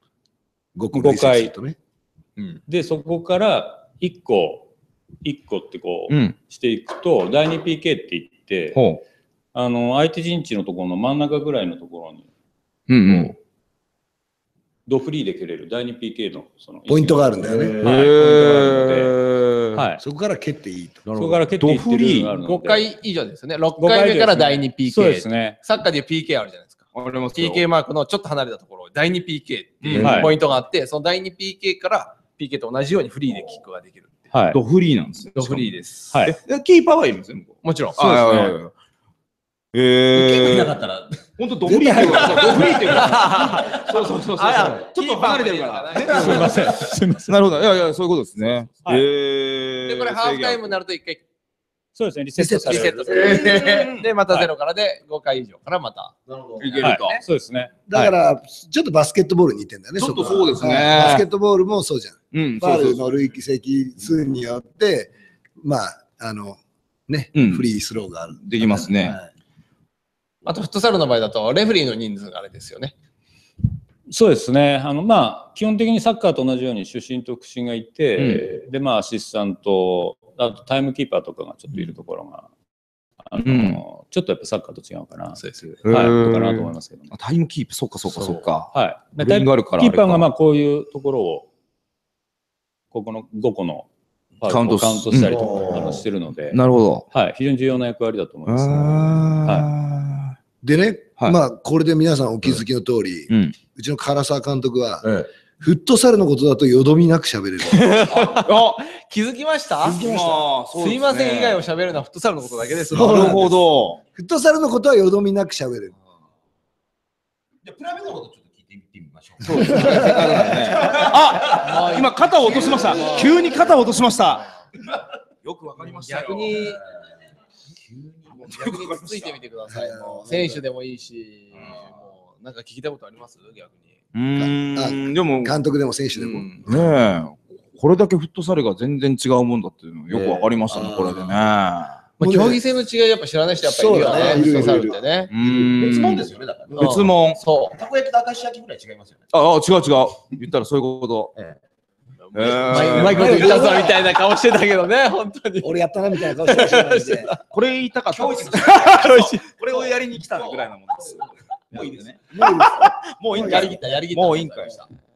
5回で、そこから1個ってこうしていくと第2 PK って言って相手陣地のところの真ん中ぐらいのところにドフリーで蹴れる第2 PK のポイントがあるんだよね。 はい。 そこから蹴っていいと。 そこから蹴っていってるのがあるので。 5回以上ですよね。6回目から第2 PK。 そうですね。 サッカーでいう PK あるじゃないですか。PK マークのちょっと離れたところ、第2 PK っていうポイントがあって、その第2 PK から PK と同じようにフリーでキックができる。 ドフリーなんですね。 ドフリーです。 キーパーはいるんですよ。 もちろん。 そうですね。 いなかったら。 本当ドフリーっていうか、ドフリーっていうか。そう。ちょっと離れてるから。 すみません。すみません。 なるほど。いや、そういうことですね。 で、これハーフタイムになると1回。 そうですね、リセットされる。 で、また0からで5回以上からまたいけると。 そうですね。 だから、ちょっとバスケットボールに似てんだよね。 ちょっとそうですね。 バスケットボールもそうじゃん。 ファールの累積数によって、まあ、フリースローがある。 できますね。 あと、フットサルの場合だと、レフェリーの人数があれですよね。 そうですね。基本的にサッカーと同じように主審と副審がいて、で、アシスタント、あとタイムキーパーとかがちょっといるところが、ちょっとやっぱサッカーと違うかな。そうです。はい、とかなと思いますけど。 タイムキープ、そうか。 はい。タイムキーパーがこういうところを、ここの5個のカウントしたりとかしてるので、 なるほど。 はい、非常に重要な役割だと思います。 でね、これで皆さんお気づきの通り、うちの唐沢監督は、フットサルのことだとよどみなく喋れる。 気づきましたすいません以外を喋るのはフットサルのことだけです。 なるほど。 フットサルのことはよどみなく喋れる。 じゃプライベートのことちょっと聞いてみてみましょう。 そうですね。今肩を落としました。急に肩を落としました。よくわかりましたよ。 逆についてみてください。選手でもいいし、なんか聞きたいことあります逆に。 でも監督でも選手でも。 ねえ、これだけフットサルが全然違うもんだっていうのよくわかりましたね、これでね。 競技性の違いやっぱ知らない人やっぱりいるよね。フットサルってね。 別物ですよね、だから。 別物。 そう。 たこ焼きと明石焼きぐらい違いますよね。 違う。言ったらそういうこと。 うまいこと言ったぞみたいな顔してたけどね、本当に。 俺やったなみたいな顔してた。 これ言いたかった。これをやりに来たぐらいなもんです。もういいですね。もういいんかい。もういいんかい。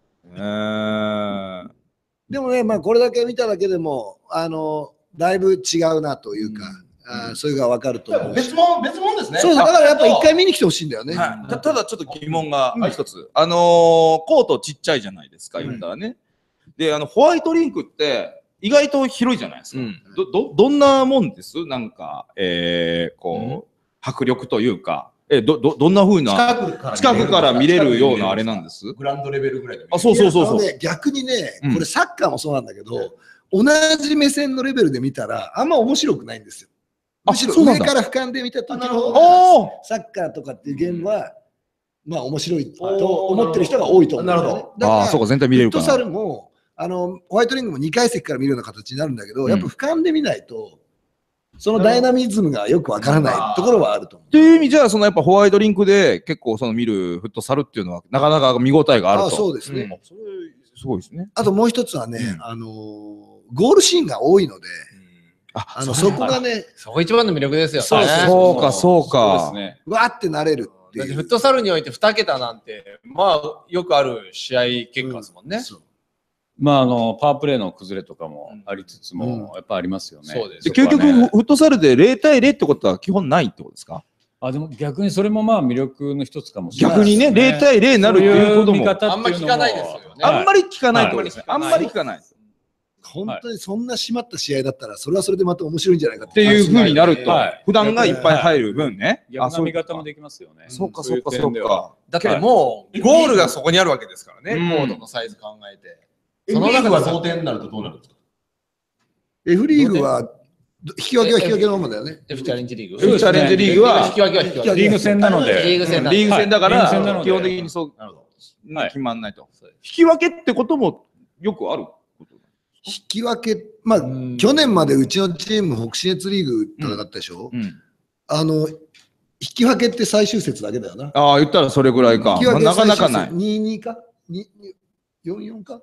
でもね、これだけ見ただけでも、だいぶ違うなというか、それが分かると思う。 別物ですね。 そう、だからやっぱ一回見に来てほしいんだよね。 ただちょっと疑問が一つ。コートちっちゃいじゃないですか、言ったらね。で、ホワイトリンクって意外と広いじゃないですか。どんなもんですなんか、迫力というか。どんな風な近くから見れるようなあれなんです。 グランドレベルぐらいで。 そう。 逆にね、これサッカーもそうなんだけど、同じ目線のレベルで見たらあんま面白くないんですよ。むしろ上から俯瞰で見た時の方がサッカーとかっていうゲームは面白いと思ってる人が多いと思う。 なるほど。 だからそうか、全体見れるかな。 フットサルもホワイトリングも2階席から見るような形になるんだけど、やっぱ俯瞰で見ないと。そのダイナミズムがよくわからないところはあると思う。 という意味じゃ、やっぱホワイトリンクで結構見るフットサルっていうのはなかなか見応えがあると。 そうですね。 すごいですね。 あともう一つはね、ゴールシーンが多いので、そこがね、 そこ一番の魅力ですよね。 そうか。 わーってなれるっていう。 フットサルにおいて2桁なんて、よくある試合結果ですもんね。 パワープレーの崩れとかもありつつも、やっぱありますよね。 そうです。 究極、フットサルで0対0ってことは基本ないってことですか？ でも逆にそれも魅力の一つかもしれない。 逆にね、0対0になるっていうことも。 あんまり聞かないですよね。 あんまり聞かないってことですね。あんまり聞かない。 本当にそんな締まった試合だったら、それはそれでまた面白いんじゃないかっていうふうになると、普段がいっぱい入る分ね。 逆な見方もできますよね。 そうか。 だってもう、ゴールがそこにあるわけですからね。コードのサイズ考えて。 その中が同点になるとどうなるんですか？ F リーグは引き分けは引き分けのままだよね。 F チャレンジリーグ。 F チャレンジリーグは引き分けは引き分け。 リーグ戦なので。 リーグ戦だから基本的にそう決まんないと。引き分けってこともよくある。 引き分け、去年までうちのチーム北信越リーグ戦ったでしょ。引き分けって最終節だけだよな。 言ったらそれぐらいか。なかなかない。 2-2か4-4か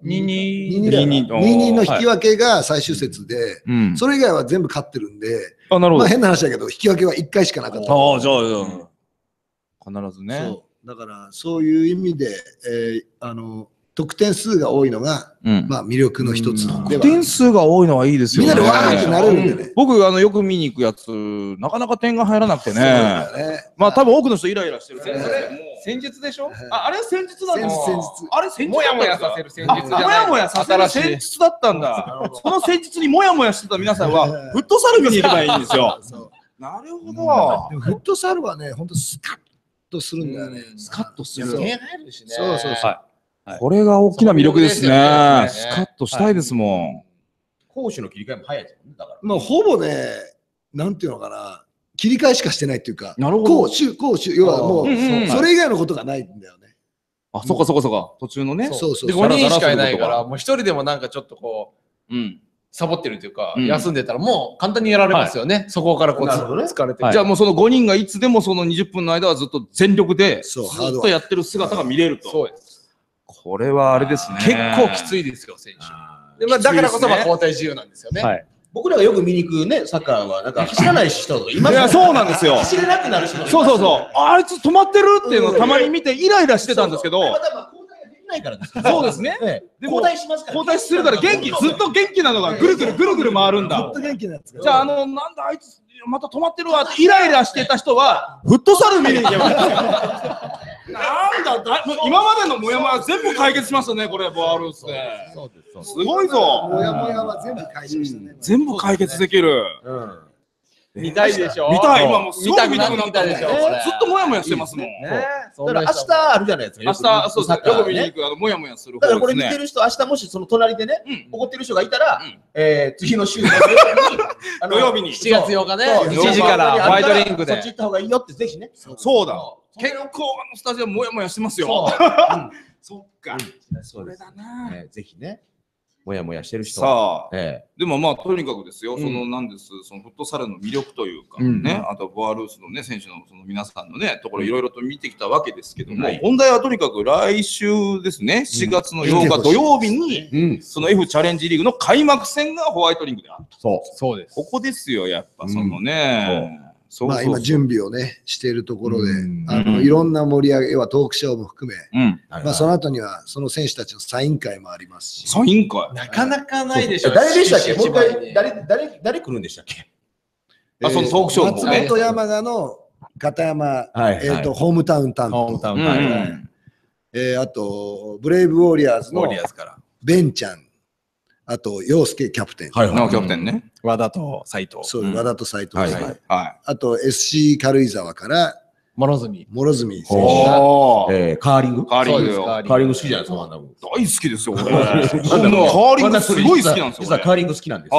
2-2 の引き分けが最終節で、それ以外は全部勝ってるんで、変な話だけど、引き分けは1回しかなかった。 じゃあ、必ずね。 だから、そういう意味で、得点数が多いのが、魅力の一つでは。 得点数が多いのはいいですよね。 みんなでわーってなれるんでね。 僕、よく見に行くやつ、なかなか点が入らなくてね。多分多くの人イライラしてる。 戦術でしょ？ あれ戦術なんだ。あれ戦術。 もやもやさせる戦術じゃない。 もやもやさせる戦術だったんだ。その戦術にもやもやしてた皆さんは、フットサル見に行けばいいんですよ。 なるほど。 でもフットサルはね、本当スカッとするんだよね。 スカッとする。 点入るしね。 そうそうそう。 これが大きな魅力ですね。スカッとしたいですもん。 攻守の切り替えも早いですもんね。だから。 まあほぼね、なんていうのかな、切り替えしかしてないっていうか、 なるほど。 攻守、要はもう、それ以外のことがないんだよね。 あ、そこそこそこ、途中のね。 そうそう。 で、5人しかいないから、もう1人でもなんかちょっとこう、サボってるというか、休んでたらもう簡単にやられますよね。そこからこう疲れて。 じゃあもうその5人がいつでもその20分の間はずっと全力でずっとやってる姿が見れると。 そうです。 これはあれですね。 結構きついですよ、選手。で、だからこそ交代自由なんですよね。 僕らがよく見に行くね、サッカーは、なんか走らない人とかいますよね。 そうなんですよ。 走れなくなる人とか。 そうそうそう。あいつ止まってるっていうのをたまに見てイライラしてたんですけど。そうですね。 交代しますから。 交代するからずっと元気なのがぐるぐる回るんだ。 ずっと元気なやつが。 じゃあなんだあいつまた止まってるわってイライラしてた人はフットサル見に行けばいいんですよ。なんだ今までのモヤモヤ全部解決しましたね、これボアルースで。すごいぞ。 モヤモヤは全部解消したね。 全部解決できる。 見たいでしょ。 見たい。今もうすごい見たくなったでしょ。 ずっとモヤモヤしてますもん。 だから明日あるじゃないですか。 明日そうです。よく見に行くモヤモヤする。 だからこれ見てる人、明日もしその隣でね、怒ってる人がいたら、次の週の土曜日に 7月8日ね、1時からホワイトリンクで。 そっち行った方がいいよってぜひね。 そうだ。結構スタジオモヤモヤしてますよ。そっか。それだな。 ぜひね。もやもやしてる人は。さあ、でもまあとにかくですよ、そのなんです、そのフットサルの魅力というかね、あとボアルースのね選手のその皆さんのねところいろいろと見てきたわけですけども、本題はとにかく来週ですね、4月の8日土曜日にその F チャレンジリーグの開幕戦がホワイトリングであった。 そうです。 ここですよ、やっぱそのね。 まあ今準備をねしているところで、いろんな盛り上げはトークショーも含め、まあその後にはその選手たちのサイン会もありますし。 サイン会なかなかないでしょ。 誰でしたっけ？もう一回誰来るんでしたっけ？ あ、そのトークショーもね。 松本山雅の片山ホームタウン担当。あとブレイブウォリアーズのベンちゃん。あと、陽介キャプテン。 キャプテンね。 和田と斉藤。 そう、和田と斉藤。あと、SC 軽井沢から、 諸角選手が。カーリングカーリング好きじゃないですか、大好きですよ。カーリングすごい好きなんですよ。 実はカーリング好きなんです。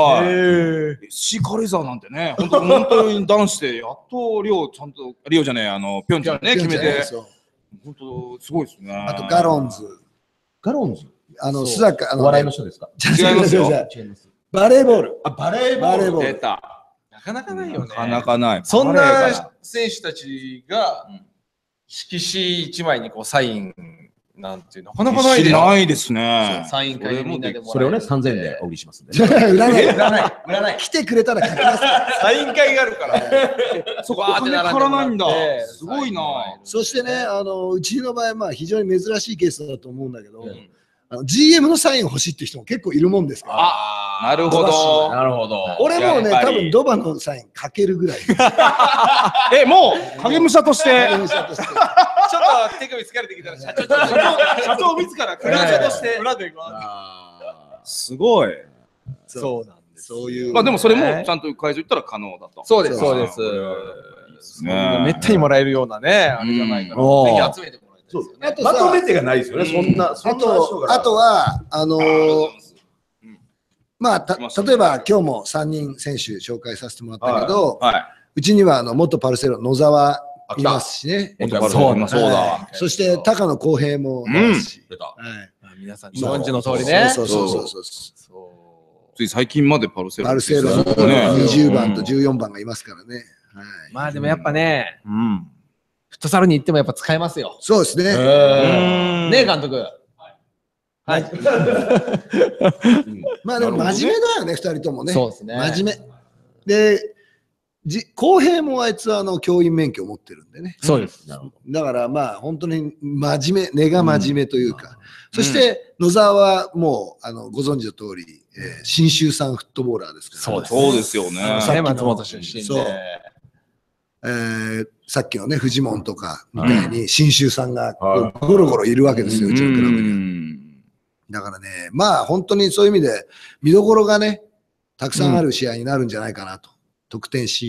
SC 軽井沢なんてね、本当に男子でやっとリオじゃねえ、ピョンチャンね、決めて。本当、すごいですね。 あと、ガロンズ。須坂、 お笑いの人ですか？ 違いますよ。 バレーボール。 バレーボール。 出た。 なかなかないよね。 なかなかない。 そんな選手たちが色紙一枚にこうサインなんていうのなかなかないで。 ないですね。 サイン会みんなでもそれをね3000円でお売りしますんで。 売らない。来てくれたら書きます。 サイン会があるから。 そこお金かからないんだ。すごいな。 そしてね、うちの場合まあ非常に珍しいケースだと思うんだけど。GM のサイン欲しいって人も結構いるもんですから。 なるほど。 なるほど。 俺もね、多分ドバのサイン書けるぐらい。 もう影武者として。 ちょっと手首疲れてきたら社長自ら影武者として裏で。 すごい。 そうなんです。 そういう。 まあでもそれもちゃんと会場行ったら可能だと。 そうです。そうです。めったにもらえるようなね、あれじゃないから。ぜひ集めて。 まとめてがないですよね、そんな。 あとは、まあ、例えば今日も3人選手紹介させてもらったけど、うちには元パルセロ野沢いますしね。 そうだ。 そして高野浩平もいますし。 皆さんご存知の通りね。 そう。 つい最近までパルセロ。 パルセロの20番と14番がいますからね。 まあでもやっぱね、フットサルに行ってもやっぱ使えますよ。 そうですね。 ねえ、監督。はい。 まあでも真面目だよね、2人ともね。 そうですね。 真面目。で、公平もあいつは教員免許を持ってるんでね。 そうです。 だからまあ本当に真面目、根が真面目というか。そして野沢はもうご存知の通り、信州産フットボーラーですから。 そうですよね。 松本出身で。 さっきのね、フジモンとかみたいに、信州さんがゴロゴロいるわけですよ、うちのクラブに。だからね、まあ本当にそういう意味で、見どころがね、たくさんある試合になるんじゃないかなと。得点シーンも。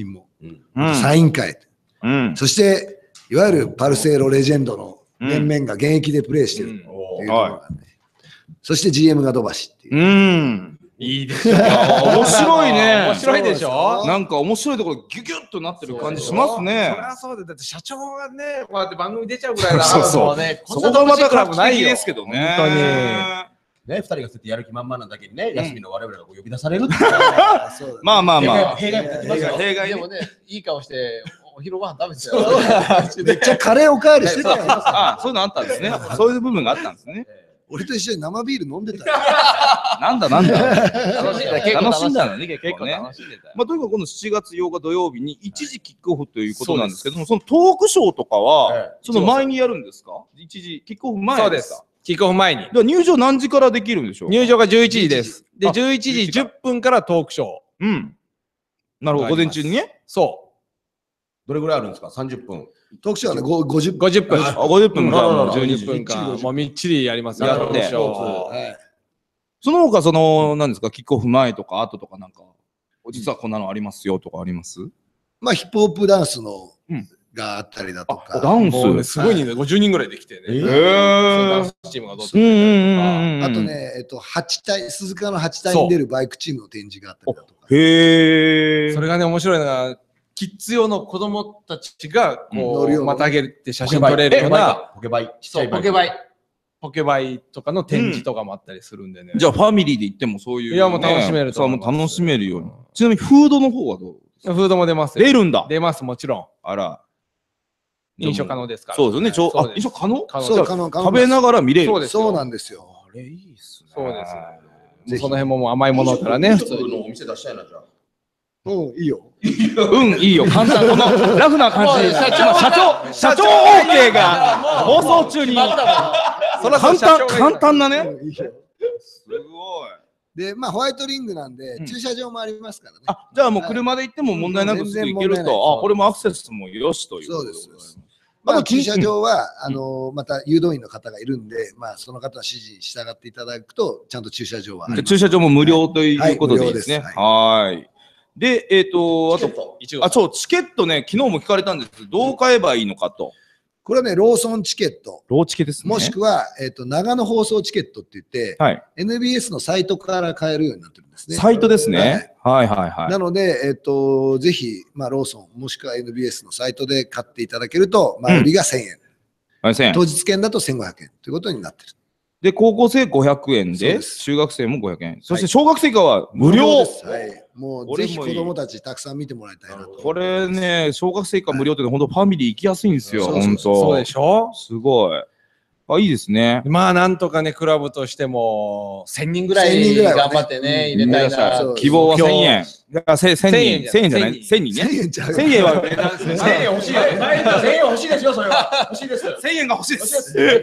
サイン会、そしていわゆるパルセイロレジェンドの面々が現役でプレーしてるっていうところがね、そして GM が土橋っていう。 いいでしょ。 面白いね。 面白いでしょ。 なんか面白いところギュギュッとなってる感じしますね。 そりゃそうで、だって社長がね、こうやって番組出ちゃうぐらいだからそうそうね。 そこがまた画期的ですけどね。 本当に。 ね、二人がそうやってやる気満々なんだけどね、休みの我々が呼び出されるって。 まあまあまあ。 弊害でもね、いい顔してお昼ご飯食べてたよ。 めっちゃカレーおかわりしてたよ。 そういうのあったんですね。そういう部分があったんですね。 俺と一緒に生ビール飲んでたよ。 なんだなんだ。 楽しんだのね、結構ね。まあ、とにかくこの7月8日土曜日に一時キックオフということなんですけども、そのトークショーとかは、その前にやるんですか？一時、キックオフ前ですか？ キックオフ前に。 入場何時からできるんでしょう？ 入場が11時です。で、11時10分からトークショー。 うん。なるほど、午前中にね。 そう。 どれぐらいあるんですか？30分。 トークショーはね、50 分。 50分から 12分間。もうみっちりやりますよ。 やって。その他、何ですか、キックオフ前とか後とかなんか、実はこんなのありますよとかあります？ まあ、ヒップホップダンスのがあったりだとか。 ダンスすごい人数、50人ぐらいできてね。ダンスチームがどうとか。 あとね、8体、鈴鹿の8体に出るバイクチームの展示があったりだとか。 へそれがね、面白いのが、キッズ用の子供たちがこうまたげて写真撮れるようなポケバイ、 ポケバイとかの展示とかもあったりするんでね。 じゃあファミリーで行ってもそういう、 いやもう楽しめると思います。 楽しめるように。ちなみにフードの方はどう？ フードも出ます。 出るんだ。 出ます、もちろん。 あら。 飲食可能ですから。 そうですよね。飲食可能？ そう可能。 食べながら見れる。 そうなんですよ。 あれいいっすね。 そうです。その辺ももう甘いものからね。 普通のお店出したいなじゃあ。 いいよ。 いいよ。簡単。このラフな感じ。社長 OK が放送中に。簡単なね。すごい。 で、まあホワイトリングなんで、駐車場もありますからね。 じゃあもう車で行っても問題なくすぐ行けると。これもアクセスもよしという。 そうです。まあ駐車場は、また誘導員の方がいるんで、まあその方の指示に従っていただくと、ちゃんと駐車場は。 駐車場も無料ということでいいですね。はい。で、あと、チケットね、昨日も聞かれたんですけど、どう買えばいいのかと。 これはね、ローソンチケット。 ローチケですね。 もしくは、長野放送チケットって言って、NBS のサイトから買えるようになってるんですね。 サイトですね。はい。 なので、ぜひ、まあ、ローソン、もしくは NBS のサイトで買っていただけると、まあ、売りが1000円。当日券だと1500円ということになってる。 で、高校生500円で、中学生も500円。そして小学生以下は無料。 もうぜひ子供たちたくさん見てもらいたいなと。 これね、小学生以下無料って本当ファミリー行きやすいんですよ。本当。 そうでしょ？ すごい。いいですね。 まあなんとかね、クラブとしても1000人ぐらい頑張ってね、入れたいな。 希望は1000円。1000円じゃない ?1000 人ね。1000円は。 1000円欲しい。1000円欲しいですよ、それは。欲しいです。 1000円が欲しいです。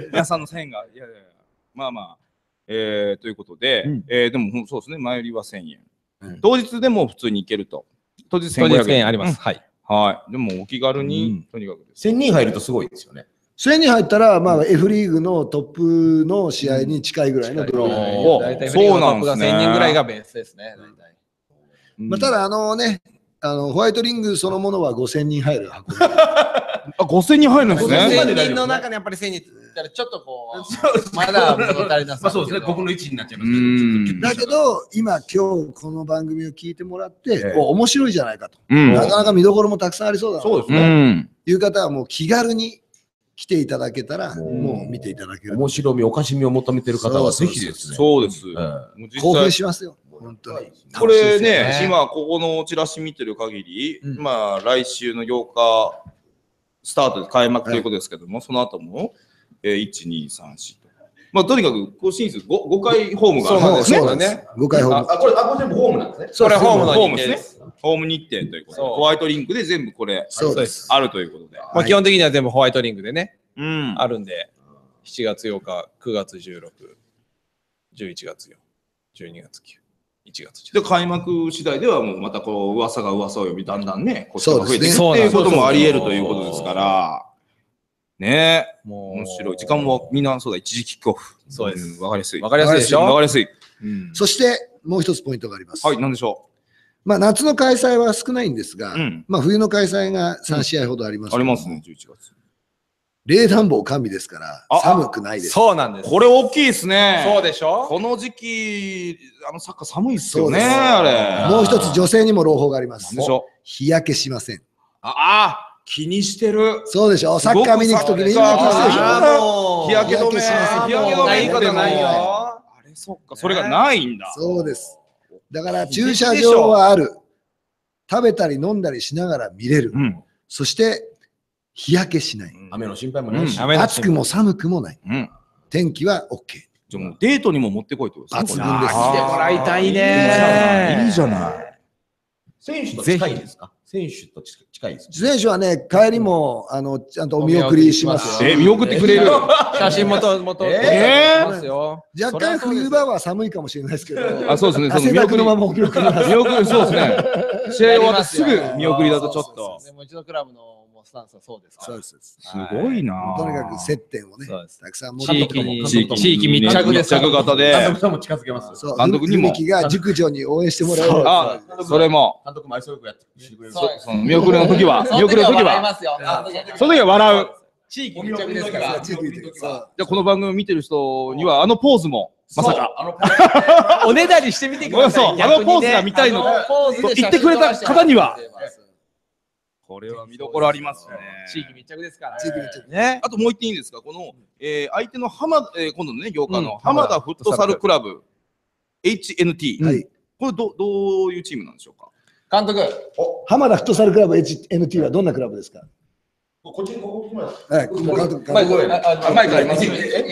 皆さんの1000円が。いやいや。まあまあ。ということで、でもそうですね、前売りは1000円。当日でも普通に行けると。当日1500円あります。はい。 はい。でもお気軽に、とにかく 1000人入るとすごいですよね。 1000人入ったら、まあ、F リーグのトップの試合に近いぐらいのドローン。 大体そうなんですね。1000人ぐらいがベースですね。 まあ、ただ、ホワイトリングそのものは5000人入る箱。 5000人入るんですね。 5000人の中にやっぱり1000人ったらちょっとこう、まだ物足りなさそうですね、僕の位置になっちゃいますけど。 だけど、今この番組を聞いてもらって、面白いじゃないかと。なかなか見どころもたくさんありそうだなという方はもう気軽に来ていただけたら、もう見ていただける。 面白み、おかしみを求めてる方はぜひですね。 そうです。 興奮しますよ。本当に。 これね、今ここのチラシ見てる限り、まあ来週の8日スタートで開幕ということですけども、その後も1、2、3、4と。まあとにかく甲子園数5回ホームがあるんですね。 そうなんですね。5回ホーム。 これ全部ホームなんですね。 それホームのホームですね。ホーム日程ということで、ホワイトリンクで全部これあるということで。 まあ基本的には全部ホワイトリンクでね、あるんで、7月8日、9月16、11月4、12月9。1月で開幕次第ではもうまたこう噂が噂を呼びだんだんね、こっちが増えていくっていうこともあり得るということですから、ねえ、面白い。時間もみんなそうだ、一時キックオフ。 そうです。 わかりやすい。 わかりやすいでしょ。 わかりやすい。 そしてもう一つポイントがあります。 はい、なんでしょまあ夏の開催は少ないんですが、まあ冬の開催が3試合ほどあります。 ありますね、11月。 冷暖房完備ですから、寒くないです。 そうなんです。 これ大きいですね。 そうでしょ。 この時期、サッカー寒いっすよね、あれ。 もう一つ女性にも朗報があります。 でしょ。 日焼けしません。 気にしてる。 そうでしょ。サッカー見に行くときにみんな気にしてるでしょ。 日焼け止め。日焼け止めいいことないよ。あれ、そっか、それがないんだ。 そうです。だから駐車場はある。食べたり飲んだりしながら見れる。そして、日焼けしない。 雨の心配もないし。 暑くも寒くもない。天気は OK。 じゃあもうデートにも持ってこいってことですね。抜群です。 来てもらいたいね。 いいじゃない。 選手と近いですか？選手と近いですか？ 選手はね、帰りもちゃんとお見送りしますよ。 見送ってくれる？ 写真も撮ってますよ。 若干冬場は寒いかもしれないですけど。 そうですね。 汗だくのまま送ります。 見送り、そうですね。試合終わってすぐ見送りだとちょっと。 うちのクラブのスタンスはそうです。 そうです。 すごいな。 とにかく接点をね、たくさん持って地域密着です。 密着型で。 監督さんも近づけます。 監督にも。 雰囲気が熟女に応援してもらえる。 それも。 監督も愛想よくやってくれる。 見送りの時は。見送りの時は。その時は笑う。 地域密着ですから。 じゃあこの番組見てる人にはあのポーズもまさかおねだりしてみてください。 あのポーズが見たいの言ってくれた方にはこれは見どころありますね。 地域密着ですから。 地域密着ね。あともう一点いいですか。この相手の今度のね8日の浜田フットサルクラブ HNT。これどういうチームなんでしょうか。 監督。 浜田フットサルクラブ HNT はどんなクラブですか。 こっちにここはい、 マイクあります。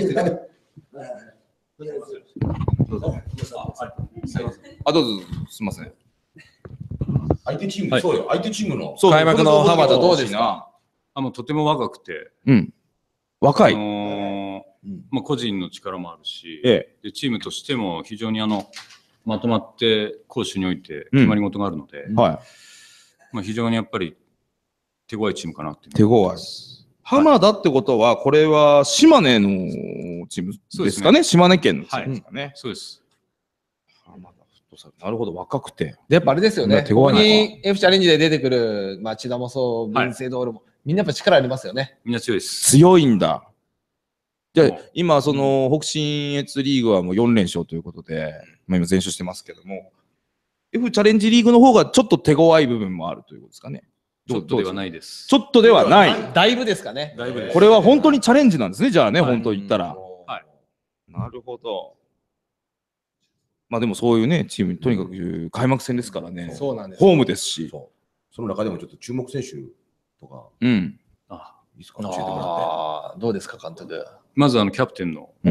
どうぞすみません。 相手チーム、そうよ、相手チームの開幕の浜田どうですか。 もうとても若くて、 若い。 個人の力もあるし、でチームとしても非常にまとまって攻守において決まり事があるので、非常にやっぱり手強いチームかなって。 手強い。浜田ってことは、これは島根のチームですかね。島根県のチームですかね。 そうです。 浜田フットサル。なるほど、若くて。 やっぱあれですよね。ここに F チャレンジで出てくる千田もそう、文星道路も、みんなやっぱ力ありますよね。 みんな強いです。 強いんだ。じゃあ、今、その北信越リーグはもう4連勝ということで、今全勝してますけども、F チャレンジリーグの方がちょっと手強い部分もあるということですかね。 ちょっとではないです。 ちょっとではない。 だいぶですかね。 これは本当にチャレンジなんですね、じゃあね、本当言ったら。なるほど。まあでもそういうね、チーム、とにかく開幕戦ですからね。 そうなんです。 ホームですし。 その中でもちょっと注目選手とか。 いいですか、教えてもらって。 どうですか、監督。 まずキャプテンの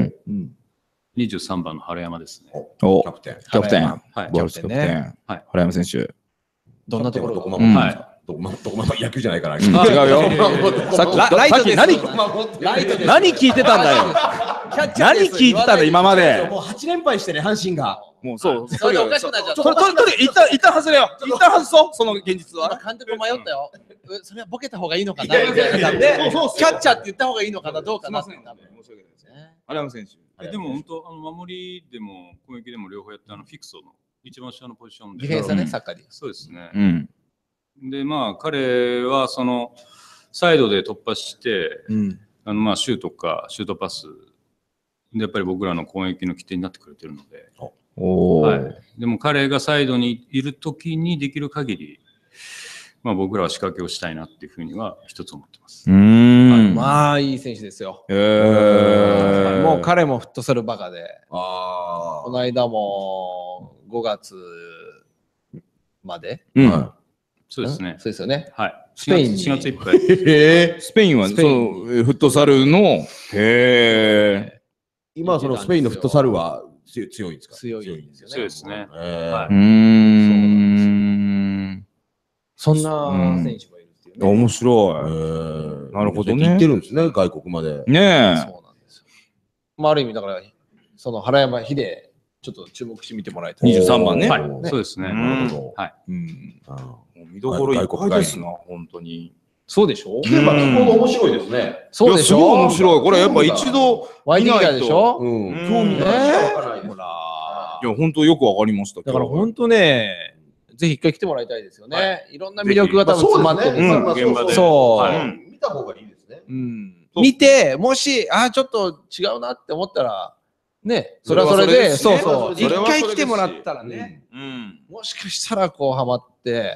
23番の原山ですね。 キャプテン。 キャプテン。 はい。 ボールスキャプテン。原山選手。 どんなところがどこま野球じゃないから。 違うよ。さっき何聞いてたんだよ。何聞いてたんだ今まで。 もう8連敗してね、阪神が。 もうそう。 それでおかしくなっちゃった。 一旦外れよ。一旦外そう。その現実は。 監督迷ったよ。それはボケた方がいいのかな。キャッチャーって言った方がいいのかな、どうかな。 原山選手。 でも本当守りでも攻撃でも両方やってフィクソの一番下のポジションで。 ディフェンスね、サッカーで。 そうですね。で彼はそのサイドで突破して、シュートかシュートパスでやっぱり僕らの攻撃の起点になってくれてるので、でも彼がサイドにいるときにできる限り、僕らは仕掛けをしたいなっていうふうには一つ思ってます。 まあいい選手ですよ。もう彼もフットサルバカで、この間も5月まで。 そうですね。 そうですよね。 はい。 スペイン 4月いっぱい。 スペインはそのフットサルの今はそのスペインのフットサルは強いんですか。 強いですよね。 そうですね。 そんな選手もいるっていうね。 面白い。なるほどね。 行ってるんですね、外国まで。 ねえ。 そうなんですよ。ある意味だからその原山秀ちょっと注目してみてもらいたい。 23番ね。 そうですね。はい。 見どころいっぱいですな、本当に。 そうでしょ。 聞けば聞くほど面白いですね。 そうでしょ。 面白い。これやっぱ一度ワイディガーでしょ。 興味がわからない。ほら。 いや本当よくわかりました。 だから本当ね、 ぜひ一回来てもらいたいですよね。いろんな魅力が多分詰まってる。 現場で。 そう。 見た方がいいですね。 見て、もし、ちょっと違うなって思ったら、ね、それはそれで、そうそう。一回来てもらったらね、もしかしたらこうハマって、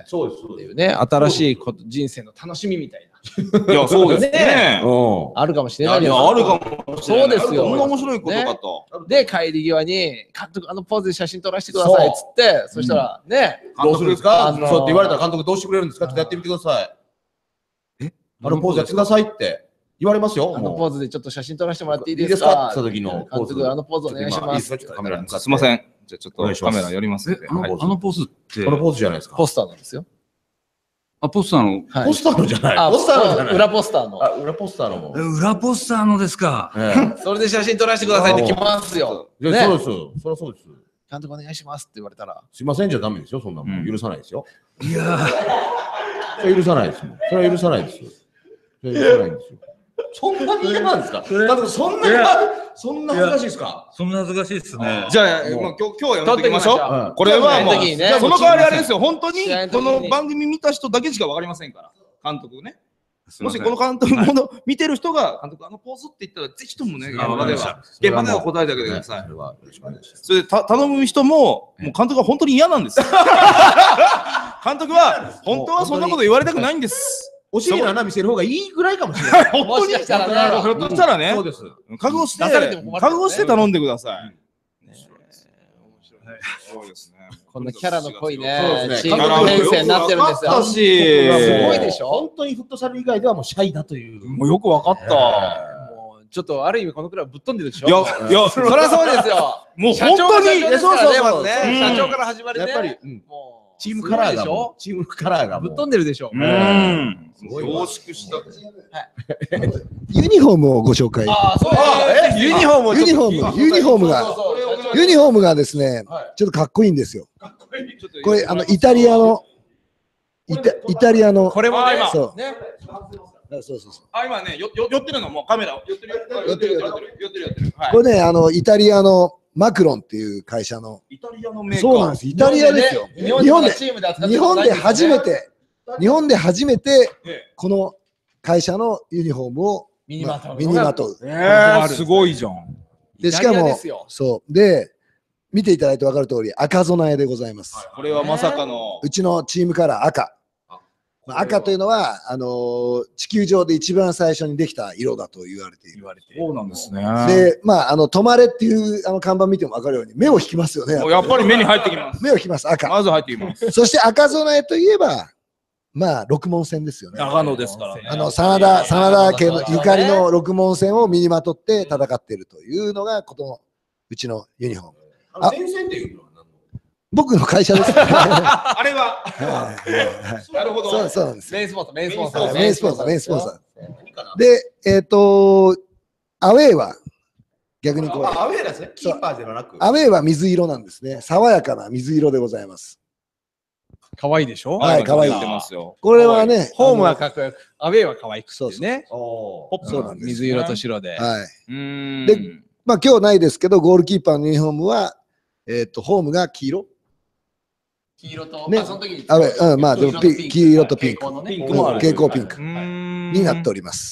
っていうね、新しい人生の楽しみみたいな。 いや、そうですね。 あるかもしれないです。 あるかもしれない。 そうですよ。 こんな面白いことかと。 で、帰り際に、監督、ポーズで写真撮らせてくださいっつって、そしたら、ね、 どうするんですかそうって言われたら監督どうしてくれるんですかちょっとやってみてください。ポーズやってくださいって言われますよ。 ポーズでちょっと写真撮らせてもらっていいですかって言った時の監督、ポーズお願いします。 カメラにすいません。じゃあちょっとカメラ寄りますんで。 あのポーズって。 このポーズじゃないですか。 ポスターなんですよ。 ポスターの。 ポスターのじゃない。 ポスターのじゃない。裏ポスターの。 裏ポスターの。 裏ポスターのですか。 それで写真撮らせてくださいって来ますよ。 そうです。そりゃそうです。 監督お願いしますって言われたら。 すいませんじゃダメですよ。そんなもん許さないですよ。 いやそれ許さないですもん。それは許さないですよ。それは許さないんですよ。そんなに嫌なんですか。だってそんな恥ずかしいですか。 そんな恥ずかしいですね。 じゃあ今日はやめておきましょう。これはもうその代わりあれですよ。本当にこの番組見た人だけしかわかりませんから。監督ね。もしこの監督も見てる人が監督ポーズって言ったらぜひともね現場では答えてあげてください。それで頼む人も監督は本当に嫌なんです。監督は本当はそんなこと言われたくないんです。 お尻の穴見せる方がいいぐらいかもしれない。 本当にひょっとしたらね。そうです。覚悟して頼んでください。 そうですね。こんなキャラの濃いね、チーム編成になってるんですよ。すごいでしょ。 本当にフットサル以外ではもうシャイだという。 もうよくわかった。 もうちょっとある意味このくらいぶっ飛んでるでしょ。 いや、 そりゃそうですよ。 もう本当にそう社長から始まりね。 やっぱりチームカラーがチームカラーがぶっ飛んでるでしょ。 凝縮した。 ユニフォームをご紹介。 ユニフォームがですね、ちょっとかっこいいんですよ。これイタリアのこれも今そう今ね寄ってるのもうカメラ寄ってる。 これねイタリアのマクロンっていう会社のイタリアのメーカー。 そうなんです。イタリアですよ。日本で初めてこの会社のユニフォームを身にまとう。 すごいじゃん。 でしかもそうで見ていただいて分かる通り赤備えでございます。 これはまさかのうちのチームカラー赤。赤というのは地球上で一番最初にできた色だと言われている。 そうなんですね。 で止まれっていう看板見ても分かるように目を引きますよね。 やっぱり目に入ってきます。 目を引きます赤。 まず入ってきます。 そして赤備えといえば六門線ですよね。 長野ですからね。 真田家のゆかりの六門線を身にまとって戦っているというのがうちのユニフォーム。 先生っていうのは僕の会社です。 あれは。なるほど。 そうなんです。 メインスポンサー。 メインスポンサー。で、アウェーは逆にアウェーですね。キーパーではなく。 アウェーは水色なんですね。爽やかな水色でございます。 可愛いでしょ。 はい、可愛い。 これはね、 ホームはかっこよく、アウェーは可愛くてね。 そうなんです。 水色と白で。 はい。で、今日ないですけど、ゴールキーパーのユニフォームはホームが黄色。 黄色と、 ね、 その時にでも黄色とピンク、蛍光ピンクになっております。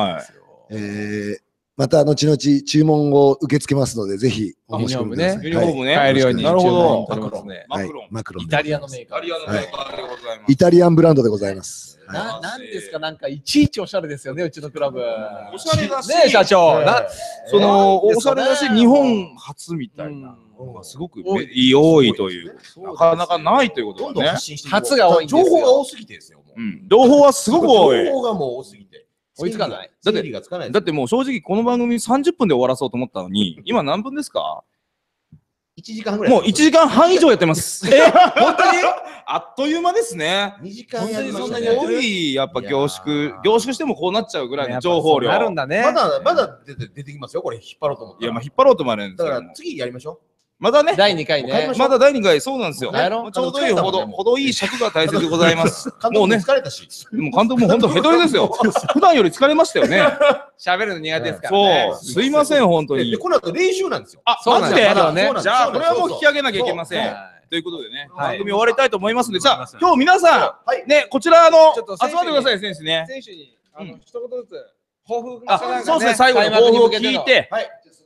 また後々注文を受け付けますので、ぜひお申し込みください。 ユニフォームね、 買えるように。 なるほど。 マクロン。 イタリアのメーカー。 イタリアンブランドでございます。 なんですか、なんかいちいちおしゃれですよね、うちのクラブ。 おしゃれだし、 ね、社長。 おしゃれだし、日本初みたいな。すごく多いという。なかなかないということね。 初が多い。 情報が多すぎてですよ。 情報はすごく多い。 情報がもう多すぎて。 追いつかない。 だってもう正直この番組30分で終わらそうと思ったのに、今何分ですか ？1時間ぐらい。 もう1時間半以上やってます。本当にあっという間ですね。 2時間やりましたね。 すごいやっぱ凝縮してもこうなっちゃうぐらいの情報量。 あるんだね。 まだ出てきますよ、これ引っ張ろうと思って。 いや、引っ張ろうともあるんですだから次やりましょう。 まだね。 第2回ね。 まだ第2回、そうなんですよ。ちょうどいいほどいい尺が大切でございます。もうね、 疲れたし。 もう監督も本当ヘトレですよ。普段より疲れましたよね。 喋るの苦手ですからね。 そう。すいません、本当に。 この後練習なんですよ。 あ、マジで？じゃあ、これはもう引き上げなきゃいけません。 ということでね、番組終わりたいと思いますので、さあ、今日皆さん、ね、こちら集まってください、選手ね。 選手に一言ずつ抱負そうですね、最後の抱負を聞いて、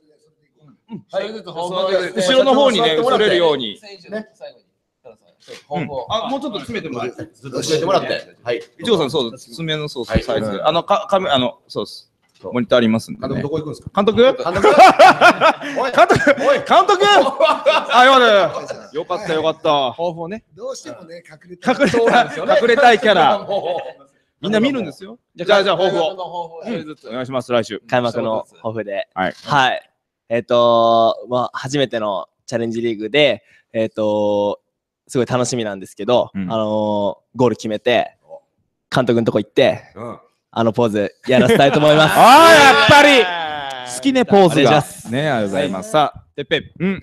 後ろの方にね、映れるように。もうちょっと詰めてもらって。 詰めてもらって。はい。 いちごさん、そう、爪のソースサイズ。そうです。モニターありますんで。 監督どこ行くんですか？ 監督監督あ、よかったよかった。 抱負をね。 どうしてもね、隠れたいキャラ。みんな見るんですよ。じゃあ抱負を。お願いします、来週。 開幕の抱負で。はい。初めてのチャレンジリーグで、すごい楽しみなんですけど、ゴール決めて、監督のとこ行って、ポーズやらせたいと思います。 ああ、やっぱり好きね、ポーズが。ね、ありがとうございます。さあ、てっぺん。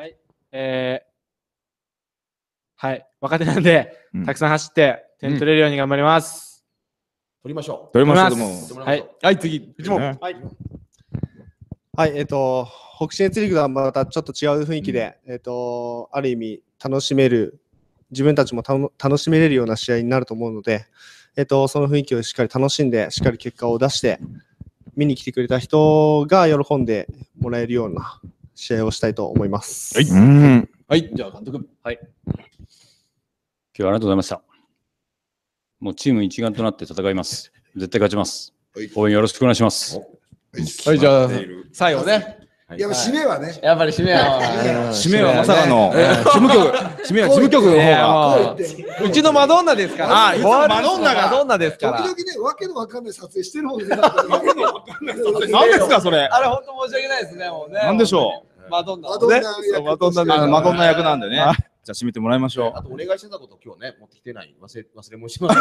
はい。若手なんで、たくさん走って、点取れるように頑張ります。 取りましょう。 取りましょう。 はい、次。 はい。はい、北信越リーグとはまたちょっと違う雰囲気で、ある意味楽しめる、自分たちも楽しめれるような試合になると思うので、その雰囲気をしっかり楽しんで、しっかり結果を出して、見に来てくれた人が喜んでもらえるような試合をしたいと思います。 はい。 はい、じゃあ監督。はい。 今日はありがとうございました。もうチーム一丸となって戦います。絶対勝ちます。応援よろしくお願いします。 はい、じゃあ最後ね。 いや、締めはね。 やっぱり締めは。 締めはまさかの事務局。締めは事務局の方が。うちのマドンナですから。 あ、マドンナが。 マドンナですから。 時々ね、わけのわかんない撮影してるもんね。 何ですか、それ。 あれ、本当申し訳ないですね、もうね。 なんでしょう。マドンナ。 マドンナ役なんでね。じゃあ締めてもらいましょう。 あとお願いしてたこと今日ね、持ってきてない。忘れもしました。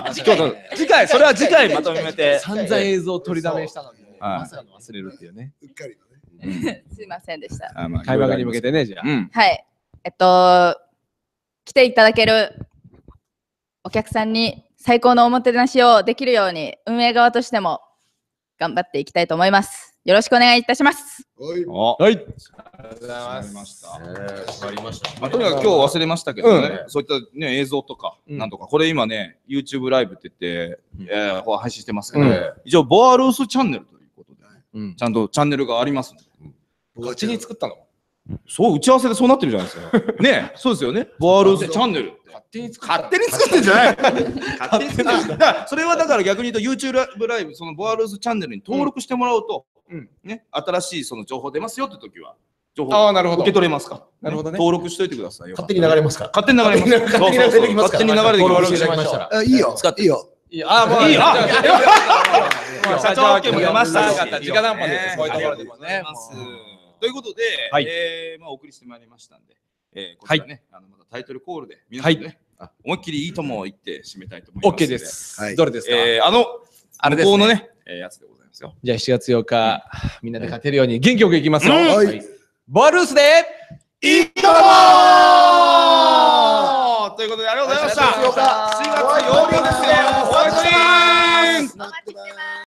次回、それは次回まとめて。 散々映像を取りだめしたのに、まさかの忘れるっていうね。 うっかりすいませんでした。 開幕に向けてね、じゃあ。 はい。来ていただけるお客さんに最高のおもてなしをできるように、運営側としても頑張っていきたいと思います。よろしくお願いいたします。 はい。 ありがとうございます。 わかりました。 とにかく今日忘れましたけどね、そういったね映像とかなんとか、これ今ね YouTube ライブって言って配信してますけど、一応ボアルースチャンネルということで、ちゃんとチャンネルがありますので。 ガチに作ったの？ そう、打ち合わせでそうなってるじゃないですか。ね、そうですよね。ボアルースチャンネル。勝手に作ってんじゃない。勝手に作ってん。それはだから逆に言うと YouTube ライブ、そのボアルースチャンネルに登録してもらうと、ね、新しいその情報出ますよって時は、情報受け取れますか。 なるほどね。 登録しといてくださいよ。 勝手に流れますか。 勝手に流れます。 勝手に流れてきますから。 勝手に流れてきます。 登録しましたら。 いいよ。いいよ。 あ、もういいよ。 社長 OK も出ましたし。 直談判でそういうところでもね。 ということで、まあお送りしてまいりましたんで、こちらね、またタイトルコールで皆さんね、思いっきりいいとも言って締めたいと思います。 OK です。どれですか？ あれ向こうのね、やつでございますよ。 じゃあ7月8日、みんなで勝てるように元気よくいきますよ。ボアルースでいいともということでありがとうございました。4月8日ですね。ホワイトイン。